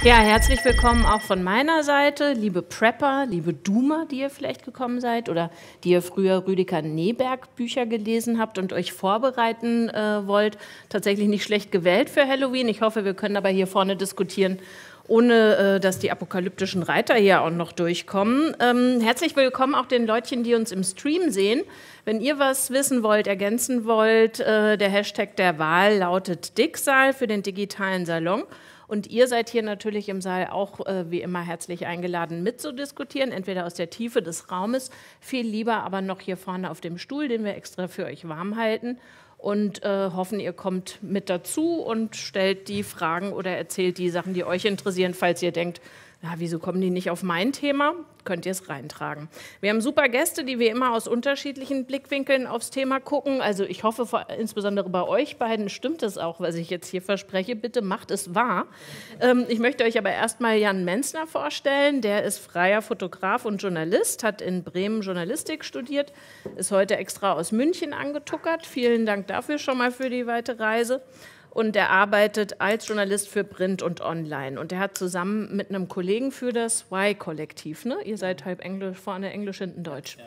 Ja, herzlich willkommen auch von meiner Seite, liebe Prepper, liebe Doomer, die ihr vielleicht gekommen seid oder die ihr früher Rüdiger Neberg Bücher gelesen habt und euch vorbereiten wollt. Tatsächlich nicht schlecht gewählt für Halloween. Ich hoffe, wir können aber hier vorne diskutieren, ohne dass die apokalyptischen Reiter hier auch noch durchkommen. Herzlich willkommen auch den Leutchen, die uns im Stream sehen. Wenn ihr was wissen wollt, ergänzen wollt, der Hashtag der Wahl lautet Dicksaal für den digitalen Salon. Und ihr seid hier natürlich im Saal auch wie immer herzlich eingeladen mitzudiskutieren, entweder aus der Tiefe des Raumes, viel lieber aber noch hier vorne auf dem Stuhl, den wir extra für euch warm halten und hoffen, ihr kommt mit dazu und stellt die Fragen oder erzählt die Sachen, die euch interessieren, falls ihr denkt, ja, wieso kommen die nicht auf mein Thema? Könnt ihr es reintragen. Wir haben super Gäste, die wie immer aus unterschiedlichen Blickwinkeln aufs Thema gucken. Also ich hoffe, insbesondere bei euch beiden stimmt es auch, was ich jetzt hier verspreche. Bitte macht es wahr. Ich möchte euch aber erstmal Jan Menzner vorstellen. Der ist freier Fotograf und Journalist, hat in Bremen Journalistik studiert, ist heute extra aus München angetuckert. Vielen Dank dafür schon mal für die weite Reise. Und er arbeitet als Journalist für Print und Online. Und er hat zusammen mit einem Kollegen für das Y-Kollektiv, ne? Ihr seid halb Englisch, vorne Englisch, hinten Deutsch.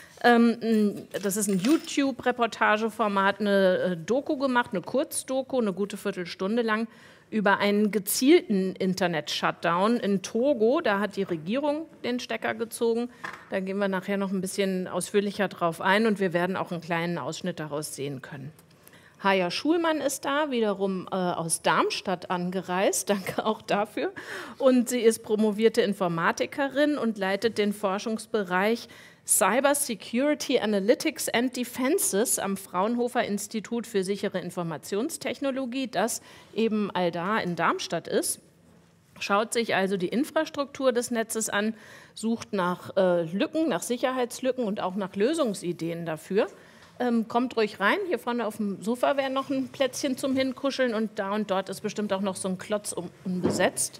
Das ist ein YouTube-Reportageformat, eine Doku gemacht, eine Kurzdoku, eine gute Viertelstunde lang, über einen gezielten Internet-Shutdown in Togo. Da hat die Regierung den Stecker gezogen. Da gehen wir nachher noch ein bisschen ausführlicher drauf ein und wir werden auch einen kleinen Ausschnitt daraus sehen können. Haja Schulmann ist da, wiederum aus Darmstadt angereist, danke auch dafür. Und sie ist promovierte Informatikerin und leitet den Forschungsbereich Cyber Security Analytics and Defenses am Fraunhofer Institut für sichere Informationstechnologie, das eben allda in Darmstadt ist. Schaut sich also die Infrastruktur des Netzes an, sucht nach Lücken, nach Sicherheitslücken und auch nach Lösungsideen dafür. Kommt ruhig rein, hier vorne auf dem Sofa wäre noch ein Plätzchen zum Hinkuscheln und dort ist bestimmt auch noch so ein Klotz unbesetzt.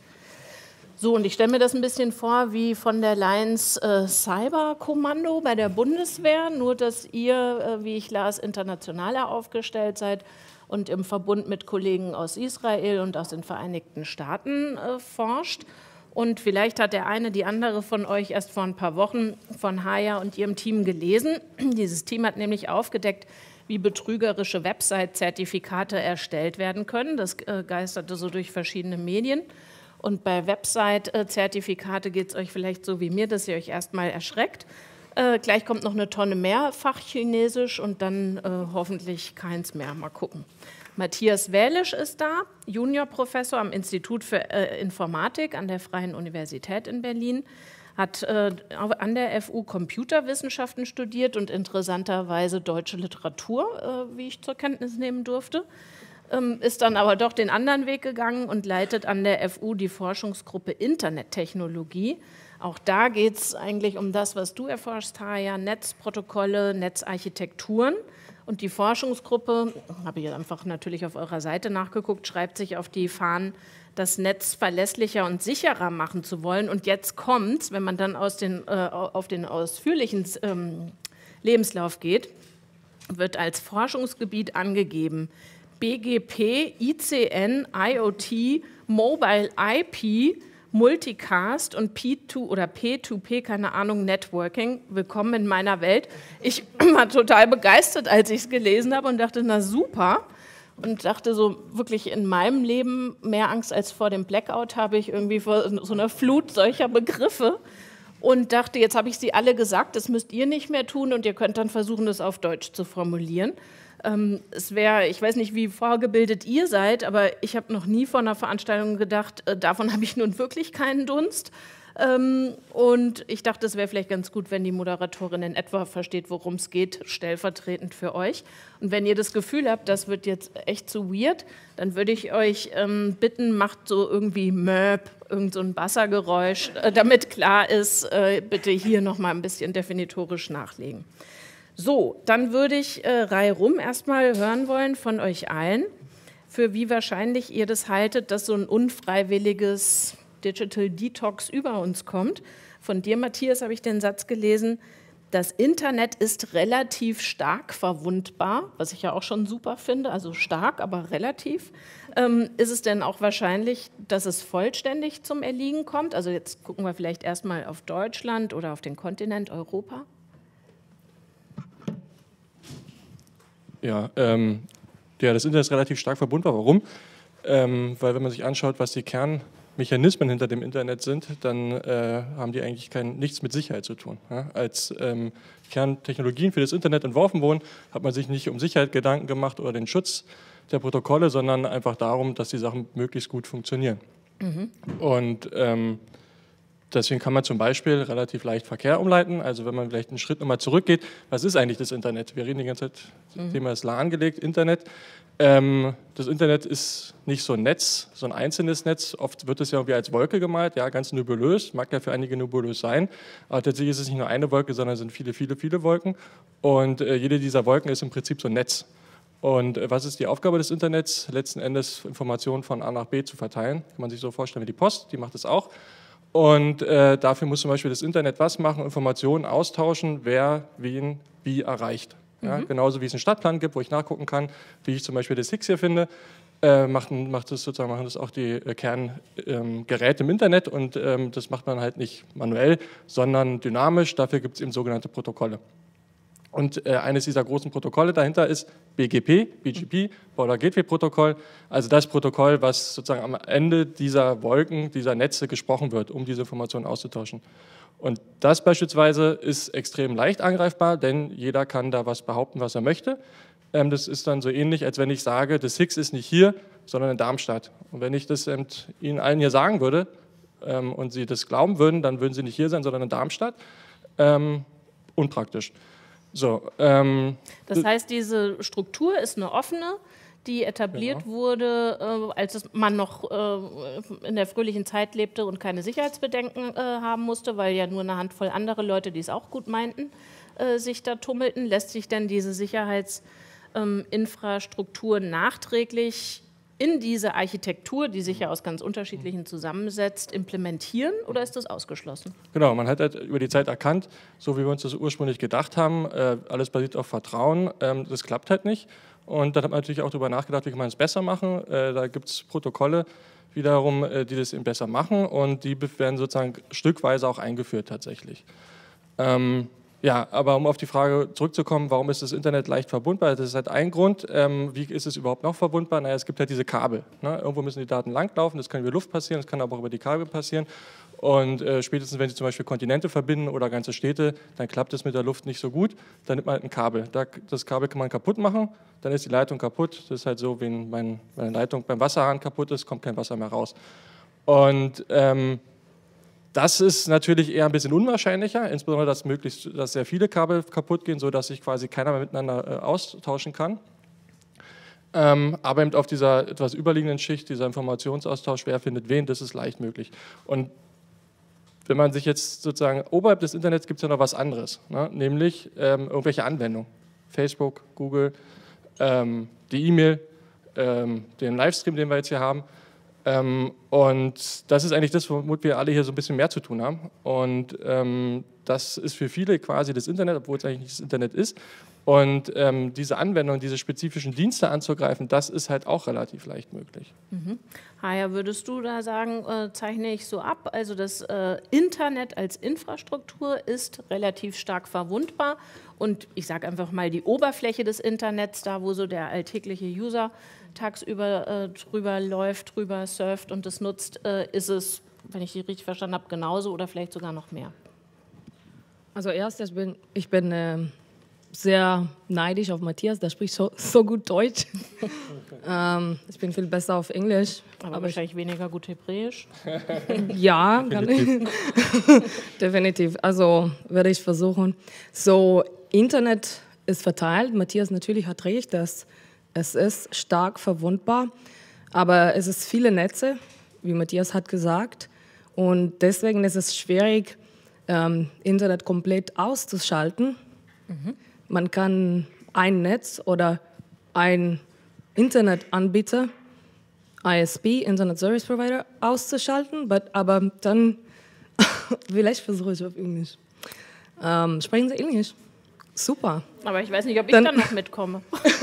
So, und ich stelle mir das ein bisschen vor wie von der Lions Cyberkommando bei der Bundeswehr, nur dass ihr, wie ich las, internationaler aufgestellt seid und im Verbund mit Kollegen aus Israel und aus den Vereinigten Staaten forscht. Und vielleicht hat der eine, die andere von euch erst vor ein paar Wochen von Haja und ihrem Team gelesen. Dieses Team hat nämlich aufgedeckt, wie betrügerische Website-Zertifikate erstellt werden können. Das geisterte so durch verschiedene Medien. Und bei Website-Zertifikate geht es euch vielleicht so wie mir, dass ihr euch erstmal erschreckt. Gleich kommt noch eine Tonne mehr Fachchinesisch und dann hoffentlich keins mehr. Mal gucken. Matthias Wälisch ist da, Juniorprofessor am Institut für Informatik an der Freien Universität in Berlin, hat an der FU Computerwissenschaften studiert und interessanterweise deutsche Literatur, wie ich zur Kenntnis nehmen durfte, ist dann aber doch den anderen Weg gegangen und leitet an der FU die Forschungsgruppe Internettechnologie. Auch da geht es eigentlich um das, was du erforscht, Haja, Netzprotokolle, Netzarchitekturen. Und die Forschungsgruppe, habe ich einfach natürlich auf eurer Seite nachgeguckt, schreibt sich auf die Fahnen, das Netz verlässlicher und sicherer machen zu wollen. Und jetzt kommt's, wenn man dann auf den ausführlichen Lebenslauf geht, wird als Forschungsgebiet angegeben BGP, ICN, IoT, Mobile IP, Multicast und P2 oder P2P, keine Ahnung, Networking. Willkommen in meiner Welt. Ich war total begeistert, als ich es gelesen habe und dachte, na super. Und dachte so, wirklich in meinem Leben mehr Angst als vor dem Blackout habe ich irgendwie vor so einer Flut solcher Begriffe. Und dachte, jetzt habe ich sie alle gesagt, das müsst ihr nicht mehr tun und ihr könnt dann versuchen, das auf Deutsch zu formulieren. Es wäre, ich weiß nicht, wie vorgebildet ihr seid, aber ich habe noch nie vor einer Veranstaltung gedacht, davon habe ich nun wirklich keinen Dunst. Und ich dachte, es wäre vielleicht ganz gut, wenn die Moderatorin in etwa versteht, worum es geht, stellvertretend für euch. Und wenn ihr das Gefühl habt, das wird jetzt echt zu weird, dann würde ich euch bitten, macht so irgendwie Möp, irgend so ein Bassergeräusch, damit klar ist, bitte hier nochmal ein bisschen definitorisch nachlegen. So, dann würde ich reihum erstmal hören wollen von euch allen, für wie wahrscheinlich ihr das haltet, dass so ein unfreiwilliges Digital Detox über uns kommt. Von dir, Matthias, habe ich den Satz gelesen, das Internet ist relativ stark verwundbar, was ich ja auch schon super finde, also stark, aber relativ. Ist es denn auch wahrscheinlich, dass es vollständig zum Erliegen kommt? Also jetzt gucken wir vielleicht erstmal auf Deutschland oder auf den Kontinent Europa. Ja, das Internet ist relativ stark verbunden. Warum? Weil wenn man sich anschaut, was die Kernmechanismen hinter dem Internet sind, dann haben die eigentlich nichts mit Sicherheit zu tun. Ja? Als Kerntechnologien für das Internet entworfen wurden, hat man sich nicht um Sicherheit Gedanken gemacht oder den Schutz der Protokolle, sondern einfach darum, dass die Sachen möglichst gut funktionieren. Und deswegen kann man zum Beispiel relativ leicht Verkehr umleiten. Also wenn man vielleicht einen Schritt nochmal zurückgeht, was ist eigentlich das Internet? Wir reden die ganze Zeit, das Thema ist lahmgelegt, Internet. Das Internet ist nicht so ein Netz, so ein einzelnes Netz. Oft wird es ja irgendwie als Wolke gemalt, ja, ganz nebulös, mag ja für einige nebulös sein. Aber tatsächlich ist es nicht nur eine Wolke, sondern es sind viele, viele, viele Wolken. Und jede dieser Wolken ist im Prinzip so ein Netz. Und was ist die Aufgabe des Internets? Letzten Endes Informationen von A nach B zu verteilen. Kann man sich so vorstellen wie die Post, die macht es auch. Und dafür muss zum Beispiel das Internet was machen? Informationen austauschen, wer wen wie erreicht. Ja, genauso wie es einen Stadtplan gibt, wo ich nachgucken kann, wie ich zum Beispiel das Higgs hier finde, machen das auch die Kerngeräte im Internet und das macht man halt nicht manuell, sondern dynamisch. Dafür gibt es eben sogenannte Protokolle. Und eines dieser großen Protokolle dahinter ist BGP, Border Gateway Protokoll, also das Protokoll, was sozusagen am Ende dieser Wolken, dieser Netze gesprochen wird, um diese Informationen auszutauschen. Und das beispielsweise ist extrem leicht angreifbar, denn jeder kann da was behaupten, was er möchte. Das ist dann so ähnlich, als wenn ich sage, das Higgs ist nicht hier, sondern in Darmstadt. Und wenn ich das Ihnen allen hier sagen würde und Sie das glauben würden, dann würden Sie nicht hier sein, sondern in Darmstadt. Unpraktisch. So, das heißt, diese Struktur ist eine offene, die etabliert wurde, als man noch in der fröhlichen Zeit lebte und keine Sicherheitsbedenken haben musste, weil ja nur eine Handvoll andere Leute, die es auch gut meinten, sich da tummelten. Lässt sich denn diese Sicherheitsinfrastruktur nachträglich in diese Architektur, die sich ja aus ganz unterschiedlichen zusammensetzt, implementieren oder ist das ausgeschlossen? Genau, man hat halt über die Zeit erkannt, so wie wir uns das ursprünglich gedacht haben, alles basiert auf Vertrauen, das klappt halt nicht. Und dann hat man natürlich auch darüber nachgedacht, wie kann man es besser machen. Da gibt es Protokolle wiederum, die das eben besser machen und die werden sozusagen stückweise auch eingeführt tatsächlich. Ja, aber um auf die Frage zurückzukommen, warum ist das Internet leicht verwundbar? Das ist halt ein Grund. Wie ist es überhaupt noch verwundbar? Naja, es gibt halt diese Kabel. Ne? Irgendwo müssen die Daten langlaufen, das kann über Luft passieren, das kann aber auch über die Kabel passieren. Und spätestens, wenn Sie zum Beispiel Kontinente verbinden oder ganze Städte, dann klappt es mit der Luft nicht so gut. Dann nimmt man halt ein Kabel. Das Kabel kann man kaputt machen, dann ist die Leitung kaputt. Das ist halt so, wenn meine Leitung beim Wasserhahn kaputt ist, kommt kein Wasser mehr raus. Und das ist natürlich eher ein bisschen unwahrscheinlicher, insbesondere, dass sehr viele Kabel kaputt gehen, sodass sich quasi keiner mehr miteinander austauschen kann. Aber eben auf dieser etwas überliegenden Schicht, dieser Informationsaustausch, wer findet wen, das ist leicht möglich. Und wenn man sich jetzt sozusagen, oberhalb des Internets gibt es ja noch was anderes, ne? Nämlich irgendwelche Anwendungen. Facebook, Google, die E-Mail, den Livestream, den wir jetzt hier haben. Und das ist eigentlich das, womit wir alle hier so ein bisschen mehr zu tun haben. Und das ist für viele quasi das Internet, obwohl es eigentlich nicht das Internet ist. Und diese Anwendung, diese spezifischen Dienste anzugreifen, das ist halt auch relativ leicht möglich. Haja, würdest du da sagen, zeichne ich so ab, also das Internet als Infrastruktur ist relativ stark verwundbar und ich sage einfach mal die Oberfläche des Internets, da wo so der alltägliche User tagsüber drüber läuft, drüber surft und das nutzt, ist es, wenn ich die richtig verstanden habe, genauso oder vielleicht sogar noch mehr? Also erst, ich bin sehr neidisch auf Matthias, der spricht so gut Deutsch. Ich bin viel besser auf Englisch. Aber wahrscheinlich weniger gut Hebräisch. Ja, definitiv. Also werde ich versuchen. So, Internet ist verteilt. Matthias natürlich hat recht, dass es ist stark verwundbar. Aber es ist viele Netze, wie Matthias hat gesagt. Und deswegen ist es schwierig, Internet komplett auszuschalten. Man kann ein Netz oder ein Internetanbieter, ISP, Internet Service Provider, auszuschalten, aber dann, vielleicht versuche ich auf Englisch. Sprechen Sie Englisch? Super. Aber ich weiß nicht, ob ich dann noch mitkomme.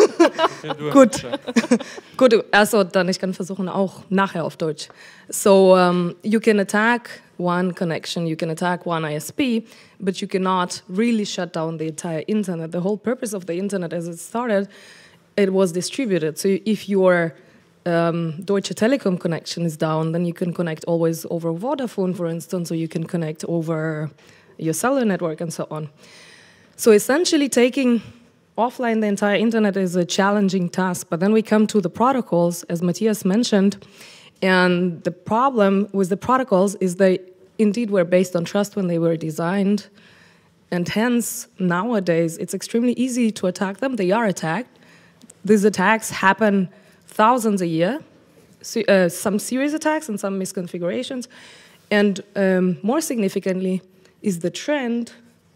Gut. Gut, also dann ich kann versuchen auch nachher auf Deutsch. So you can attack one connection, you can attack one ISP, but you cannot really shut down the entire internet. The whole purpose of the internet as it started, it was distributed. So if your Deutsche Telekom connection is down, then you can connect always over Vodafone, for instance, or you can connect over your cellular network and so on. So essentially taking offline the entire internet is a challenging task, but then we come to the protocols, as Matthias mentioned, and the problem with the protocols is they indeed were based on trust when they were designed, and hence nowadays it's extremely easy to attack them. They are attacked. These attacks happen thousands a year, some serious attacks and some misconfigurations, and more significantly is the trend.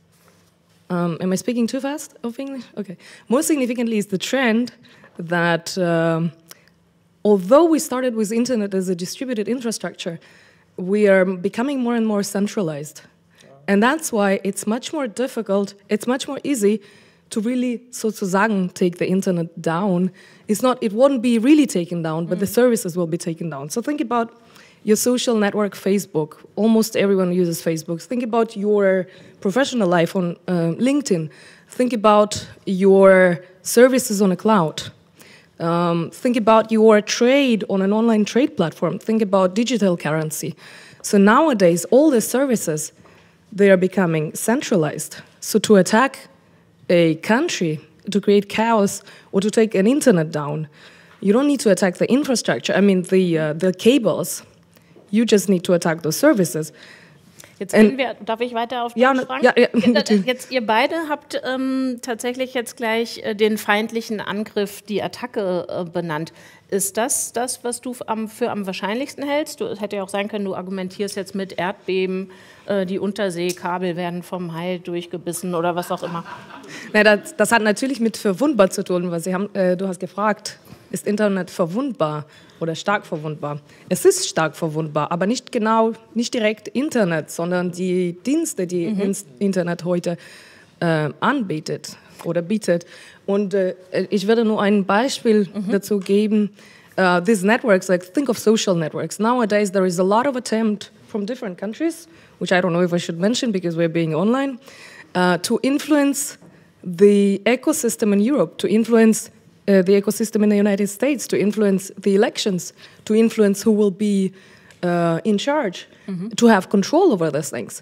Am I speaking too fast of English? Okay. More significantly is the trend that although we started with internet as a distributed infrastructure, we are becoming more and more centralized. And that's why it's much more difficult, it's much more easy to really sozusagen take the internet down. It won't be really taken down, but the services will be taken down. So think about your social network, Facebook. Almost everyone uses Facebook. Think about your professional life on LinkedIn. Think about your services on a cloud. Think about your trade on an online trade platform. Think about digital currency. So nowadays, all the services, they are becoming centralized. So to attack a country, to create chaos, or to take an internet down, you don't need to attack the infrastructure. I mean, the cables. You just need to attack those services. Jetzt gehen wir, darf ich weiter auf Deutsch fragen? Ja, jetzt ihr beide habt tatsächlich jetzt gleich den feindlichen Angriff, die Attacke benannt. Ist das, was du für am wahrscheinlichsten hältst? Es hätte ja auch sein können, du argumentierst jetzt mit Erdbeben, die Unterseekabel werden vom Hai durchgebissen oder was auch immer. Na, das hat natürlich mit verwundbar zu tun, weil du hast gefragt, ist Internet verwundbar oder stark verwundbar? Es ist stark verwundbar, aber nicht direkt Internet, sondern die Dienste, die Internet heute anbietet oder bietet. Und ich werde nur ein Beispiel dazu geben. These networks, like think of social networks. Nowadays there is a lot of attempt from different countries, which I don't know if I should mention because we're being online, to influence the ecosystem in Europe, to influence the ecosystem in the United States, to influence the elections, to influence who will be in charge, to have control over these things.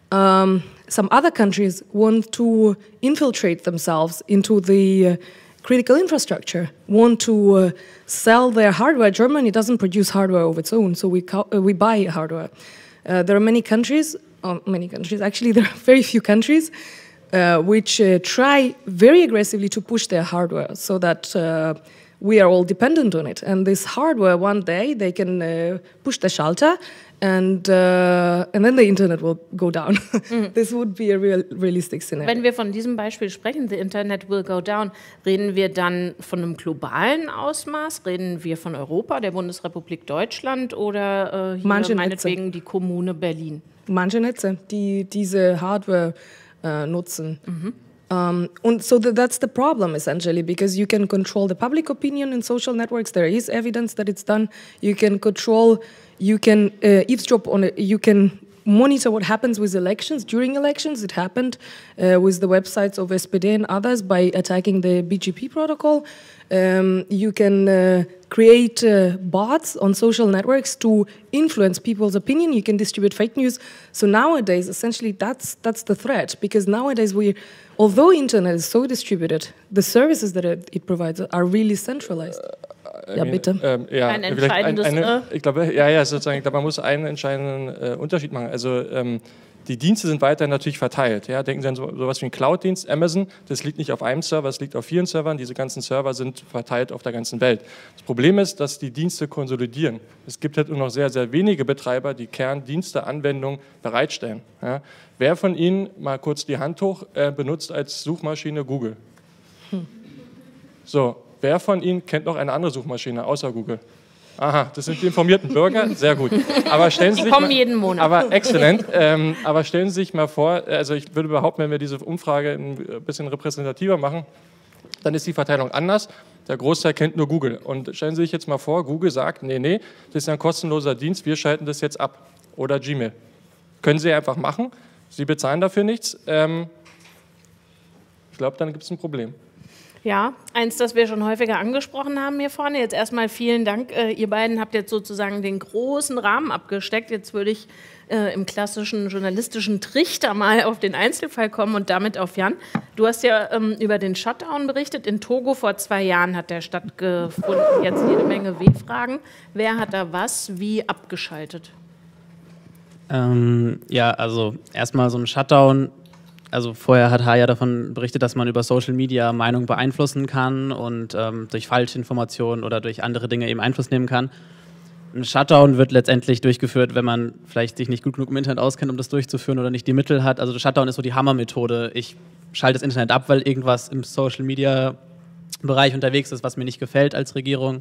Some other countries want to infiltrate themselves into the critical infrastructure, want to sell their hardware. Germany doesn't produce hardware of its own, so we buy hardware. There are many countries, actually there are very few countries which try very aggressively to push their hardware so that we are all dependent on it. And this hardware, one day, they can push the Schalter and then the internet will go down. This would be a realistic scenario. Wenn wir von diesem Beispiel sprechen, the internet will go down, reden wir dann von einem globalen Ausmaß? Reden wir von Europa, der Bundesrepublik Deutschland oder hier meinetwegen die Kommune Berlin? Manche Netze, die diese Hardware nutzen. And so that's the problem, essentially, because you can control the public opinion in social networks. There is evidence that it's done. You can control, you can eavesdrop on it, you can monitor what happens with elections. During elections, it happened with the websites of SPD and others by attacking the BGP protocol. You can create bots on social networks to influence people's opinion. You can distribute fake news. So nowadays, essentially, that's the threat, because nowadays although internet is so distributed, the services that it provides are really centralized. Ja, bitte. Ein entscheidendes ich glaube, man muss einen entscheidenden Unterschied machen. Also die Dienste sind weiterhin natürlich verteilt. Ja? Denken Sie an sowas wie einen Cloud-Dienst, Amazon, das liegt nicht auf einem Server, es liegt auf vielen Servern. Diese ganzen Server sind verteilt auf der ganzen Welt. Das Problem ist, dass die Dienste konsolidieren. Es gibt halt nur noch sehr, sehr wenige Betreiber, die Kerndienste, Anwendungen bereitstellen. Ja? Wer von Ihnen, mal kurz die Hand hoch, benutzt als Suchmaschine Google? So, wer von Ihnen kennt noch eine andere Suchmaschine außer Google? Aha, das sind die informierten Bürger, sehr gut. Aber stellen Sie Die sich kommen mal, jeden Monat. Aber exzellent. Aber stellen Sie sich mal vor, also ich würde behaupten, wenn wir diese Umfrage ein bisschen repräsentativer machen, dann ist die Verteilung anders. Der Großteil kennt nur Google. Und stellen Sie sich jetzt mal vor, Google sagt, nee, das ist ein kostenloser Dienst, wir schalten das jetzt ab. Oder Gmail. Können Sie einfach machen, Sie bezahlen dafür nichts. Ich glaube, dann gibt es ein Problem. Ja, eins, das wir schon häufiger angesprochen haben hier vorne. Jetzt erstmal vielen Dank. Ihr beiden habt jetzt sozusagen den großen Rahmen abgesteckt. Jetzt würde ich im klassischen journalistischen Trichter mal auf den Einzelfall kommen und damit auf Jan. Du hast ja über den Shutdown berichtet. In Togo vor 2 Jahren hat der stattgefunden. Jetzt jede Menge W-Fragen. Wer hat da was wie abgeschaltet? Ja, also erstmal so ein Shutdown. Also vorher hat Haya davon berichtet, dass man über Social Media Meinung beeinflussen kann und durch Falschinformationen oder durch andere Dinge eben Einfluss nehmen kann. Ein Shutdown wird letztendlich durchgeführt, wenn man vielleicht sich nicht gut genug im Internet auskennt, um das durchzuführen oder nicht die Mittel hat. Also Shutdown ist so die Hammermethode. Ich schalte das Internet ab, weil irgendwas im Social Media Bereich unterwegs ist, was mir nicht gefällt als Regierung.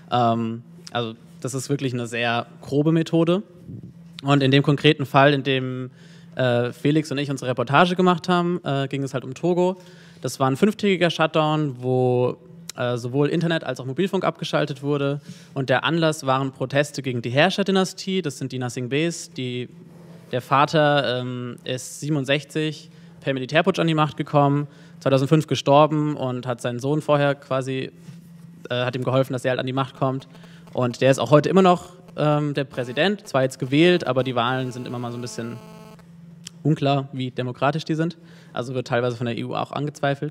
Also das ist wirklich eine sehr grobe Methode. Und in dem konkreten Fall, in dem Felix und ich unsere Reportage gemacht haben, ging es halt um Togo. Das war ein 5-tägiger Shutdown, wo sowohl Internet als auch Mobilfunk abgeschaltet wurde. Und der Anlass waren Proteste gegen die Herrscherdynastie. Das sind die Nassing-Bes. Der Vater ist 67 per Militärputsch an die Macht gekommen, 2005 gestorben und hat seinen Sohn vorher quasi, hat ihm geholfen, dass er halt an die Macht kommt. Und der ist auch heute immer noch der Präsident, zwar jetzt gewählt, aber die Wahlen sind immer mal so ein bisschen unklar, wie demokratisch die sind. Also wird teilweise von der EU auch angezweifelt.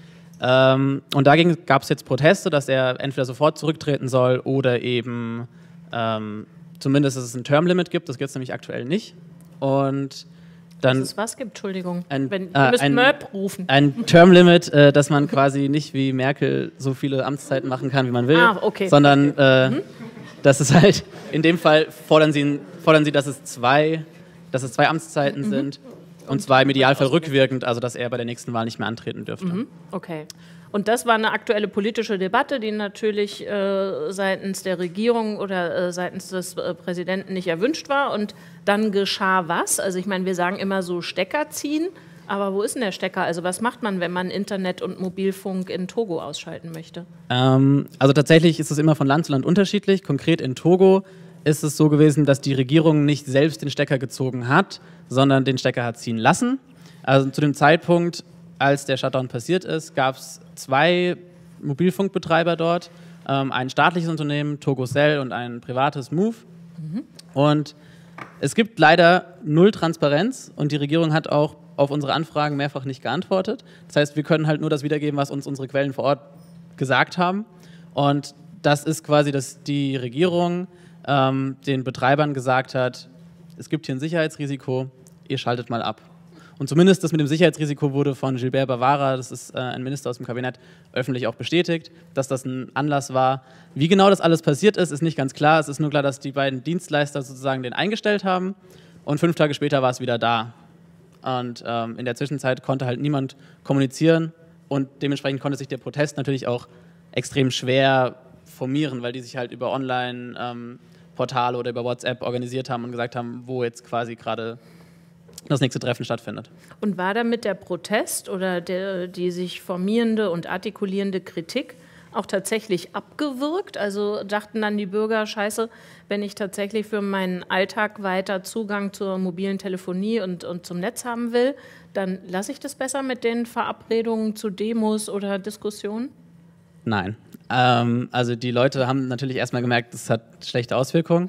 Und dagegen gab es jetzt Proteste, dass er entweder sofort zurücktreten soll oder eben zumindest, dass es ein Termlimit gibt. Das gibt es nämlich aktuell nicht. Und dann Dass es was gibt? Entschuldigung. Ihr müsst Möb rufen. Ein Termlimit, dass man quasi nicht wie Merkel so viele Amtszeiten machen kann, wie man will, Okay. sondern dass es halt, in dem Fall fordern sie, dass es zwei Amtszeiten sind und zwar im Idealfall rückwirkend, also dass er bei der nächsten Wahl nicht mehr antreten dürfte. Okay. Und das war eine aktuelle politische Debatte, die natürlich seitens der Regierung oder seitens des Präsidenten nicht erwünscht war. Und dann geschah was? Also ich meine, wir sagen immer so Stecker ziehen, aber wo ist denn der Stecker? Also was macht man, wenn man Internet und Mobilfunk in Togo ausschalten möchte? Also tatsächlich ist es immer von Land zu Land unterschiedlich. Konkret in Togo ist es so gewesen, dass die Regierung nicht selbst den Stecker gezogen hat, sondern den Stecker hat ziehen lassen. Also zu dem Zeitpunkt, als der Shutdown passiert ist, gab es 2 Mobilfunkbetreiber dort, ein staatliches Unternehmen, Togocell, und ein privates Move. Und es gibt leider 0 Transparenz und die Regierung hat auch auf unsere Anfragen mehrfach nicht geantwortet. Das heißt, wir können halt nur das wiedergeben, was uns unsere Quellen vor Ort gesagt haben. Und das ist quasi, dass die Regierung den Betreibern gesagt hat, es gibt hier ein Sicherheitsrisiko, ihr schaltet mal ab. Und zumindest das mit dem Sicherheitsrisiko wurde von Gilbert Bavara, das ist ein Minister aus dem Kabinett, öffentlich auch bestätigt, dass das ein Anlass war. Wie genau das alles passiert ist, ist nicht ganz klar. Es ist nur klar, dass die beiden Dienstleister sozusagen den eingestellt haben und 5 Tage später war es wieder da. Und in der Zwischenzeit konnte halt niemand kommunizieren und dementsprechend konnte sich der Protest natürlich auch extrem schwer formieren, weil die sich halt über Online-Portale oder über WhatsApp organisiert haben und gesagt haben, wo jetzt quasi gerade das nächste Treffen stattfindet. Und war damit der Protest oder die sich formierende und artikulierende Kritik auch tatsächlich abgewirkt? Also dachten dann die Bürger, scheiße, wenn ich tatsächlich für meinen Alltag weiter Zugang zur mobilen Telefonie und zum Netz haben will, dann lasse ich das besser mit den Verabredungen zu Demos oder Diskussionen? Nein. Also die Leute haben natürlich erstmal gemerkt, das hat schlechte Auswirkungen.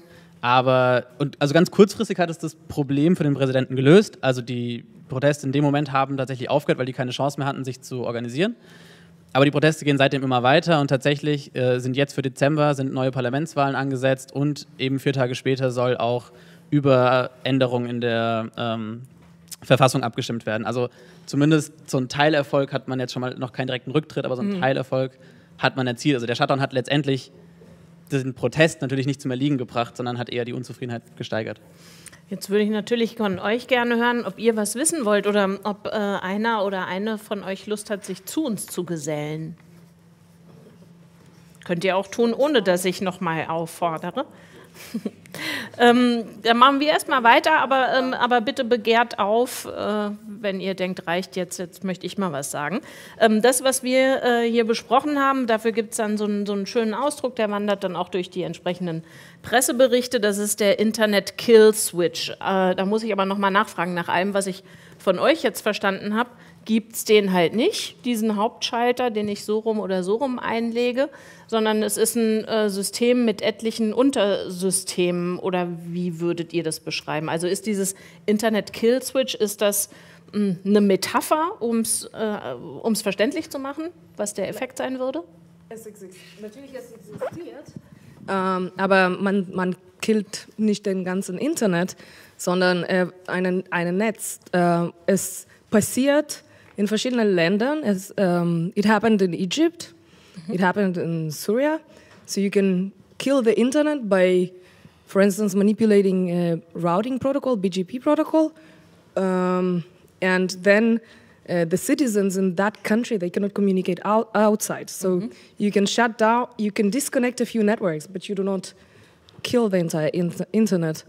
Also ganz kurzfristig hat es das Problem für den Präsidenten gelöst. Also die Proteste in dem Moment haben tatsächlich aufgehört, weil die keine Chance mehr hatten, sich zu organisieren. Aber die Proteste gehen seitdem immer weiter und tatsächlich sind jetzt für Dezember neue Parlamentswahlen angesetzt und eben 4 Tage später soll auch über Änderungen in der Verfassung abgestimmt werden. Also zumindest so einen Teilerfolg hat man jetzt schon mal, noch keinen direkten Rücktritt, aber so einen Teilerfolg hat man erzielt. Also der Shutdown hat letztendlich den Protest natürlich nicht zum Erliegen gebracht, sondern hat eher die Unzufriedenheit gesteigert. Jetzt würde ich natürlich von euch gerne hören, ob ihr was wissen wollt oder ob einer oder eine von euch Lust hat, sich zu uns zu gesellen. Könnt ihr auch tun, ohne dass ich nochmal auffordere. Dann machen wir erstmal weiter, aber bitte begehrt auf, wenn ihr denkt, reicht jetzt möchte ich mal was sagen. Das, was wir hier besprochen haben, dafür gibt es dann so einen schönen Ausdruck, der wandert dann auch durch die entsprechenden Presseberichte, das ist der Internet-Kill-Switch. Da muss ich aber nochmal nachfragen, nach allem, was ich von euch jetzt verstanden habe, gibt es den halt nicht, diesen Hauptschalter, den ich so rum oder so rum einlege, sondern es ist ein System mit etlichen Untersystemen, oder wie würdet ihr das beschreiben? Also ist dieses Internet-Kill-Switch, ist das eine Metapher, um's verständlich zu machen, was der Effekt sein würde? Natürlich, es existiert, aber man killt nicht den ganzen Internet, sondern ein Netz. Es passiert in verschiedenen Ländern. It happened in Egypt, it happened in Syria. So you can kill the internet by, for instance, manipulating a routing protocol, BGP protocol, and then the citizens in that country, they cannot communicate outside. So you can shut down, you can disconnect a few networks, but you do not kill the entire internet.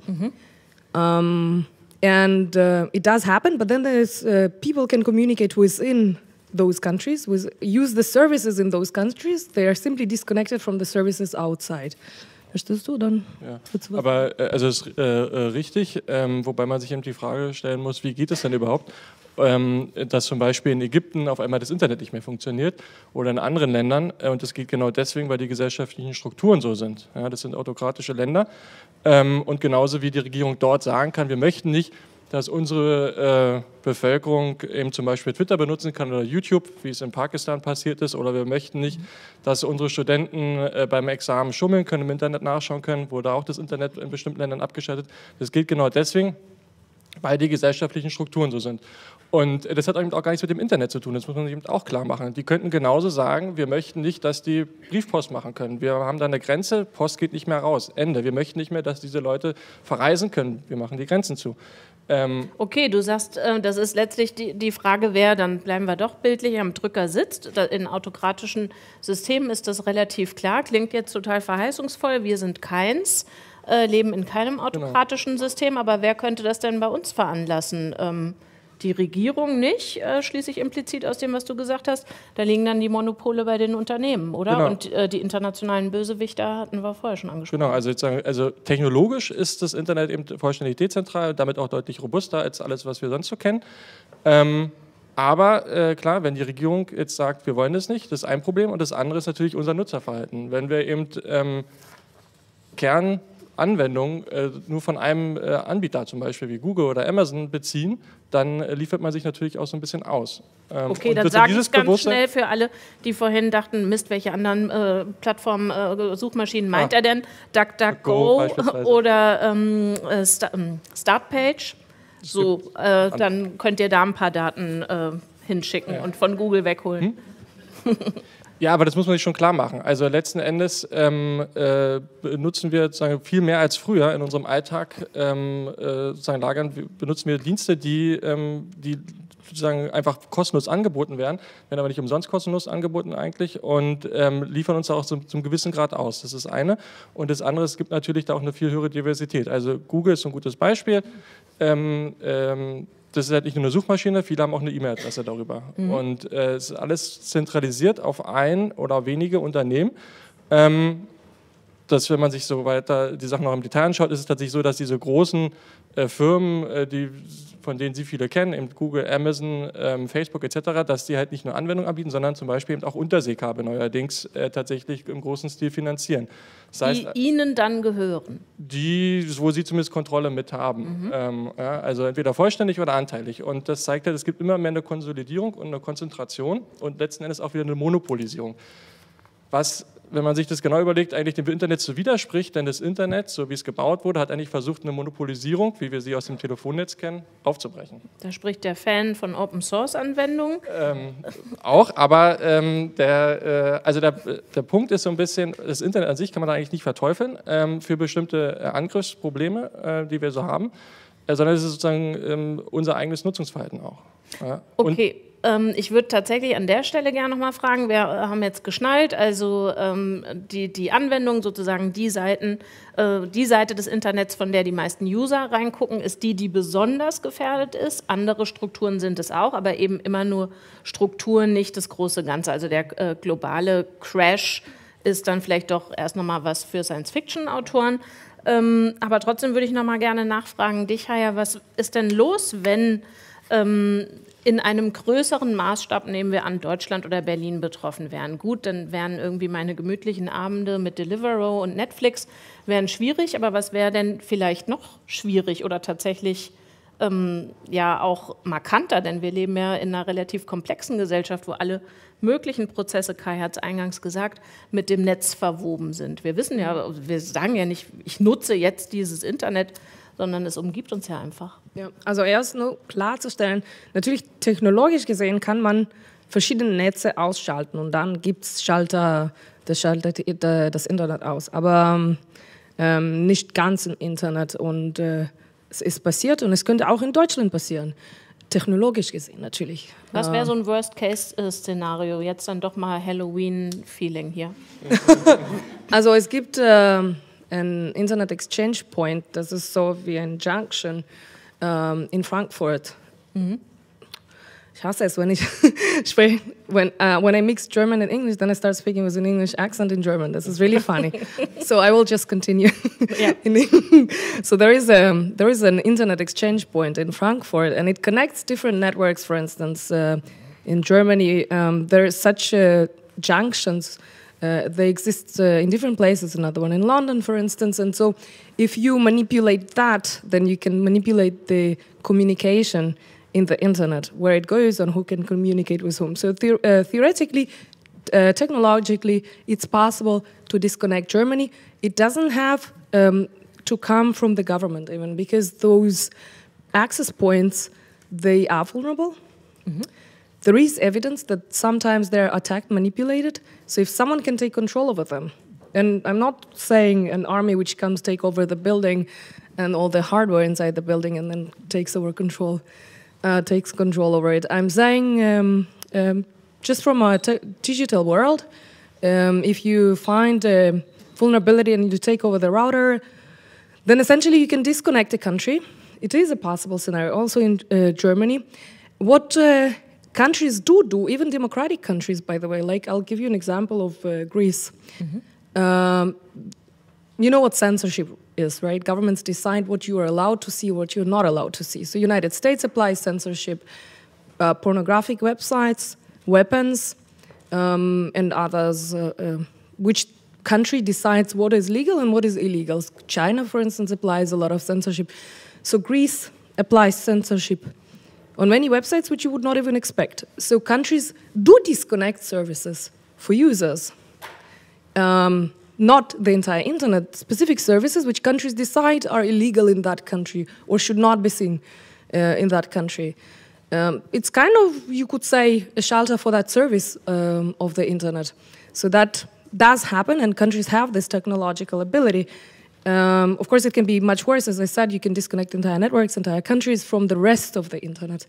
And it does happen, but then there's people can communicate within those countries, use the services in those countries. They are simply disconnected from the services outside. Verstehst du dann? Ja. Aber also ist richtig, wobei man sich eben die Frage stellen muss, wie geht es denn überhaupt, dass zum Beispiel in Ägypten auf einmal das Internet nicht mehr funktioniert oder in anderen Ländern, und das geht genau deswegen, weil die gesellschaftlichen Strukturen so sind. Ja, das sind autokratische Länder, und genauso wie die Regierung dort sagen kann, wir möchten nicht, dass unsere Bevölkerung eben zum Beispiel Twitter benutzen kann oder YouTube, wie es in Pakistan passiert ist, oder wir möchten nicht, dass unsere Studenten beim Examen schummeln können, im Internet nachschauen können, wurde auch das Internet in bestimmten Ländern abgeschaltet. Das gilt genau deswegen, weil die gesellschaftlichen Strukturen so sind. Und das hat eben auch gar nichts mit dem Internet zu tun, das muss man sich eben auch klar machen. Die könnten genauso sagen, wir möchten nicht, dass die Briefpost machen können. Wir haben da eine Grenze, Post geht nicht mehr raus, Ende. Wir möchten nicht mehr, dass diese Leute verreisen können, wir machen die Grenzen zu. Okay, du sagst, das ist letztlich die Frage, wer, dann bleiben wir doch bildlich, am Drücker sitzt. In autokratischen Systemen ist das relativ klar, klingt jetzt total verheißungsvoll, wir sind keins, leben in keinem autokratischen System, aber wer könnte das denn bei uns veranlassen? Die Regierung nicht, schließe ich implizit aus dem, was du gesagt hast. Da liegen dann die Monopole bei den Unternehmen, oder? Genau. Und die internationalen Bösewichter hatten wir vorher schon angesprochen. Genau, also technologisch ist das Internet eben vollständig dezentral, damit auch deutlich robuster als alles, was wir sonst so kennen. Aber klar, wenn die Regierung jetzt sagt, wir wollen das nicht, das ist ein Problem. Und das andere ist natürlich unser Nutzerverhalten. Wenn wir eben Kernanwendungen nur von einem Anbieter, zum Beispiel wie Google oder Amazon, beziehen, dann liefert man sich natürlich auch so ein bisschen aus. Okay, dann sage ich ganz schnell für alle, die vorhin dachten, Mist, welche anderen Plattformen, Suchmaschinen meint er denn? DuckDuckGo oder Startpage. So, dann könnt ihr da ein paar Daten hinschicken und von Google wegholen. Ja, aber das muss man sich schon klar machen. Also letzten Endes benutzen wir sozusagen viel mehr als früher in unserem Alltag, benutzen wir Dienste, die sozusagen einfach kostenlos angeboten werden aber nicht umsonst kostenlos angeboten eigentlich, und liefern uns da auch zum gewissen Grad aus. Das ist eine. Und das andere, es gibt natürlich da auch eine viel höhere Diversität. Also Google ist ein gutes Beispiel. Das ist halt nicht nur eine Suchmaschine, viele haben auch eine E-Mail-Adresse darüber. Und es ist alles zentralisiert auf ein oder wenige Unternehmen. Dass, wenn man sich so weiter die Sachen noch im Detail anschaut, ist es tatsächlich so, dass diese großen Firmen, von denen Sie viele kennen, eben Google, Amazon, Facebook etc., dass die halt nicht nur Anwendungen anbieten, sondern zum Beispiel eben auch Unterseekabel neuerdings tatsächlich im großen Stil finanzieren. Das heißt, die Ihnen dann gehören? Wo Sie zumindest Kontrolle mit haben. Also entweder vollständig oder anteilig. Und das zeigt halt, es gibt immer mehr eine Konsolidierung und eine Konzentration und letzten Endes auch wieder eine Monopolisierung. Was, wenn man sich das genau überlegt, eigentlich dem Internet so widerspricht, denn das Internet, so wie es gebaut wurde, hat eigentlich versucht, eine Monopolisierung, wie wir sie aus dem Telefonnetz kennen, aufzubrechen. Da spricht der Fan von Open-Source-Anwendungen. Auch, aber der Punkt ist so ein bisschen, das Internet an sich kann man da eigentlich nicht verteufeln für bestimmte Angriffsprobleme, die wir so haben, sondern es ist sozusagen unser eigenes Nutzungsverhalten auch. Ja. Okay. ich würde tatsächlich an der Stelle gerne noch mal fragen, wir haben jetzt geschnallt, also die Anwendung, sozusagen die Seite des Internets, von der die meisten User reingucken, ist die besonders gefährdet ist. Andere Strukturen sind es auch, aber eben immer nur Strukturen, nicht das große Ganze. Also der globale Crash ist dann vielleicht doch erst noch mal was für Science-Fiction-Autoren. Aber trotzdem würde ich noch mal gerne nachfragen, dich, Haya, was ist denn los, wenn in einem größeren Maßstab, nehmen wir an, Deutschland oder Berlin betroffen wären? Gut, dann wären irgendwie meine gemütlichen Abende mit Deliveroo und Netflix wären schwierig, aber was wäre denn vielleicht noch schwierig oder tatsächlich ja auch markanter? Denn wir leben ja in einer relativ komplexen Gesellschaft, wo alle möglichen Prozesse, Kai hat es eingangs gesagt, mit dem Netz verwoben sind. Wir wissen ja, wir sagen ja nicht, ich nutze jetzt dieses Internet, sondern es umgibt uns ja einfach. Ja, also erst nur klarzustellen, natürlich technologisch gesehen kann man verschiedene Netze ausschalten und dann gibt es Schalter, das schaltet das Internet aus, aber nicht ganz im Internet und es ist passiert und es könnte auch in Deutschland passieren, technologisch gesehen natürlich. Was wäre so ein Worst-Case-Szenario? Jetzt dann doch mal Halloween-Feeling hier. Also es gibt ein Internet Exchange Point, das ist so wie ein Junction in Frankfurt. Mhm. Ich hasse es, wenn ich spreche, when I mix German and English, then I start speaking with an English accent in German. This is really funny. So I will just continue. Yeah. So there is an Internet Exchange Point in Frankfurt, and it connects different networks. For instance, in Germany, there is such junctions. They exist in different places, another one in London, for instance. And so if you manipulate that, then you can manipulate the communication in the internet, where it goes and who can communicate with whom. So theoretically, technologically, it's possible to disconnect Germany. It doesn't have to come from the government even, because those access points, they are vulnerable. Mm-hmm. There is evidence that sometimes they're attacked, manipulated. So if someone can take control over them, and I'm not saying an army which comes take over the building and all the hardware inside the building and then takes control over it. I'm saying just from a digital world, if you find a vulnerability and you take over the router, then essentially you can disconnect the country. It is a possible scenario, also in Germany. What countries do, even democratic countries, by the way, like I'll give you an example of Greece. Mm-hmm. You know what censorship is, right? Governments decide what you are allowed to see, what you're not allowed to see. So United States applies censorship, pornographic websites, weapons, and others. Which country decides what is legal and what is illegal? China, for instance, applies a lot of censorship. So Greece applies censorship on many websites which you would not even expect. So countries do disconnect services for users. Not the entire internet, specific services which countries decide are illegal in that country or should not be seen in that country. It's kind of, you could say, a shelter for that service of the internet. So that does happen, and countries have this technological ability. Of course, it can be much worse. As I said, you can disconnect entire networks, entire countries from the rest of the internet.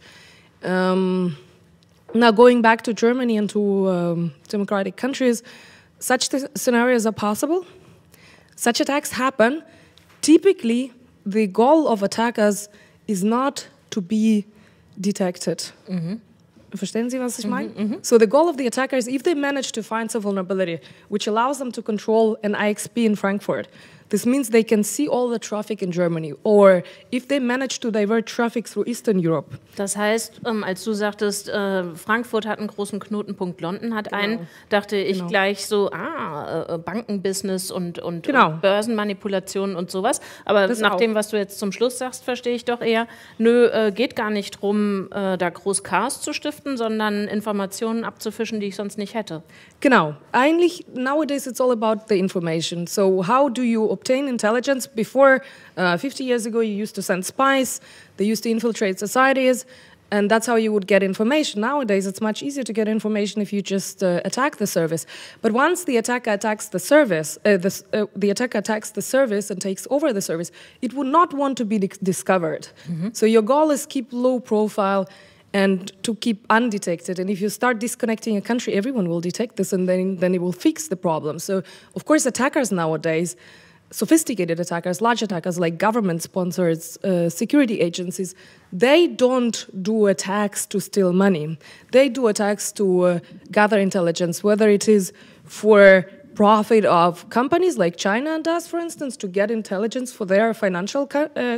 Now, going back to Germany and to democratic countries, such scenarios are possible. Such attacks happen. Typically, the goal of attackers is not to be detected. Mm-hmm. Verstehen Sie, was ich meine? Mm-hmm. So the goal of the attackers, if they manage to find some vulnerability, which allows them to control an IXP in Frankfurt, this means they can see all the traffic in Germany. Or if they manage to divert traffic through Eastern Europe. Das heißt, als du sagtest, Frankfurt hat einen großen Knotenpunkt, London hat einen, dachte ich gleich so, Bankenbusiness und Börsenmanipulationen und sowas. Aber das nach dem, was du jetzt zum Schluss sagst, verstehe ich doch eher, geht gar nicht drum, da groß Chaos zu stiften, sondern Informationen abzufischen, die ich sonst nicht hätte. Genau. Eigentlich, nowadays it's all about the information. So how do you obtain intelligence? Before, 50 years ago, you used to send spies. They used to infiltrate societies, and that's how you would get information. Nowadays, it's much easier to get information if you just attack the service. But once the attacker attacks the service, the attacker attacks the service and takes over the service, it would not want to be discovered. Mm-hmm. So your goal is keep low profile and to keep undetected. And if you start disconnecting a country, everyone will detect this, and then it will fix the problem. So, of course, attackers nowadays, sophisticated attackers, large attackers like government sponsors, security agencies, they don't do attacks to steal money. They do attacks to gather intelligence, whether it is for profit of companies like China does, for instance, to get intelligence for their financial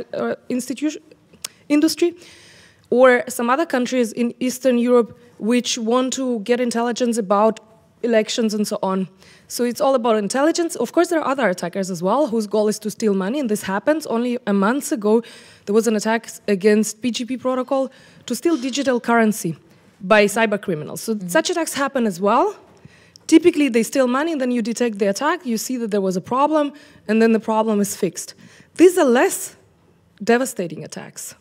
industry, or some other countries in Eastern Europe which want to get intelligence about elections and so on. So it's all about intelligence. Of course, there are other attackers as well whose goal is to steal money, and this happens. Only a month ago, there was an attack against PGP protocol to steal digital currency by cyber criminals. So such attacks happen as well. Typically, they steal money, and then you detect the attack, you see that there was a problem, and then the problem is fixed. These are less devastating attacks.